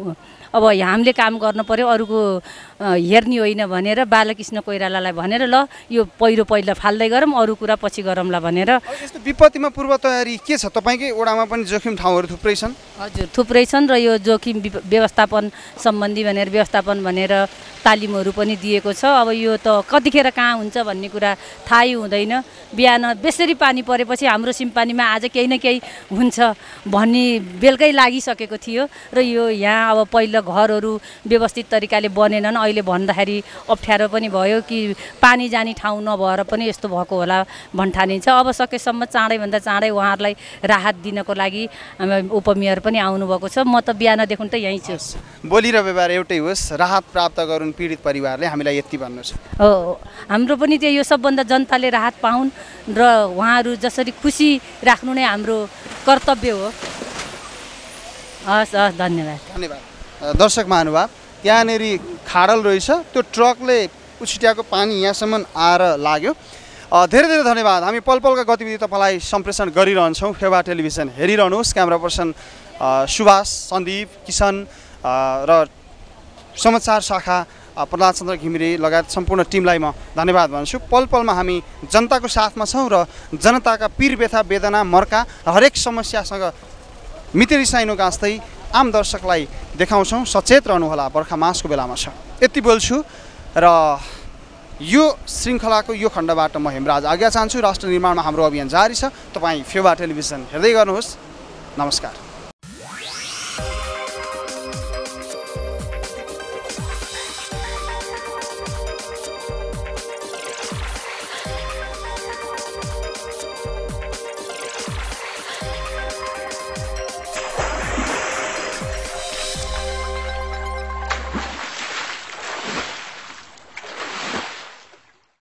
S2: अब हामीले काम गर्न पर्यो अरूको हेर्ने होइन भनेर बालकृष्ण कोइरालालाई भनेर ल यो पहिरो पहिला फाल्दै गरौँ अरू कुरा पछि गरौँला भनेर
S1: यस्तो विपत्तिमा पूर्व तयारी के छ तपाईकै ओडामा पनि जोखिम ठाउँहरू थुप्रै छन्
S2: हजुर थुप्रै छन् र यो जोखिम व्यवस्थापन सम्बन्धी भनेर व्यवस्थापन भनेर तालिमहरू पनि दिएको छ अब यो त कतिखेर कहाँ हुन्छ भन्ने कुरा थाहै हुँदैन बिहान बेसरी पानी परेपछि हाम्रो सिम्पानीमा आज केही न केही हुन्छ भन्ने बेलकै लागिसकेको थियो र यो यहाँ अब पहिला घरहरू व्यवस्थित तरिकाले बनेनन् अहिले भन्दाखेरि अप्ठ्यारो पनि भयो कि पानी जाने ठाउँ नभएर पनि यस्तो भएको होला भन्ठानिन्छ अब सकेसम्म चाँडैभन्दा चाँडै उहाँहरूलाई राहत दिनको लागि उपमेयर पनि आउनुभएको छ म त बिहानदेखि त यहीँ छु
S1: बोली र व्यवहार एउटै होस् राहत प्राप्त गरून् पीडित परिवारले हामीलाई यति भन्नु छ
S2: हो हाम्रो पनि त्यो यो सबभन्दा जनताले राहत पाउन् र उहाँहरू जसरी खुसी राख्नु नै हाम्रो कर्तव्य हो हस् हस् धन्यवाद
S1: दर्शक महानुभाव त्यहाँनेरि खाडल रहेछ त्यो ट्रकले उछिट्याएको पानी यहाँसम्म आएर लाग्यो धेरै धेरै धन्यवाद हामी पलपलका गतिविधि तपाईँलाई सम्प्रेषण गरिरहन्छौँ फेवा टेलिभिजन हेरिरहनुहोस् क्यामेरा पर्सन सुभाष सन्दीप किसन र समाचार शाखा प्रहलाद चन्द्र घिमिरे लगायत सम्पूर्ण टिमलाई म धन्यवाद भन्छु पलपलमा हामी जनताको साथमा छौँ र जनताका पीर व्यथा वेदना मर्का हरेक समस्यासँग मितेरिसाइनो गाँच्दै आम दर्शकलाई देखाउँछौँ सचेत रहनुहोला बर्खा मासको बेलामा छ यति बोल्छु र यो श्रृङ्खलाको यो खण्डबाट म हेमराज आज्ञा चाहन्छु राष्ट्र निर्माणमा हाम्रो अभियान जारी छ तपाईँ फेवा टेलिभिजन हेर्दै गर्नुहोस् नमस्कार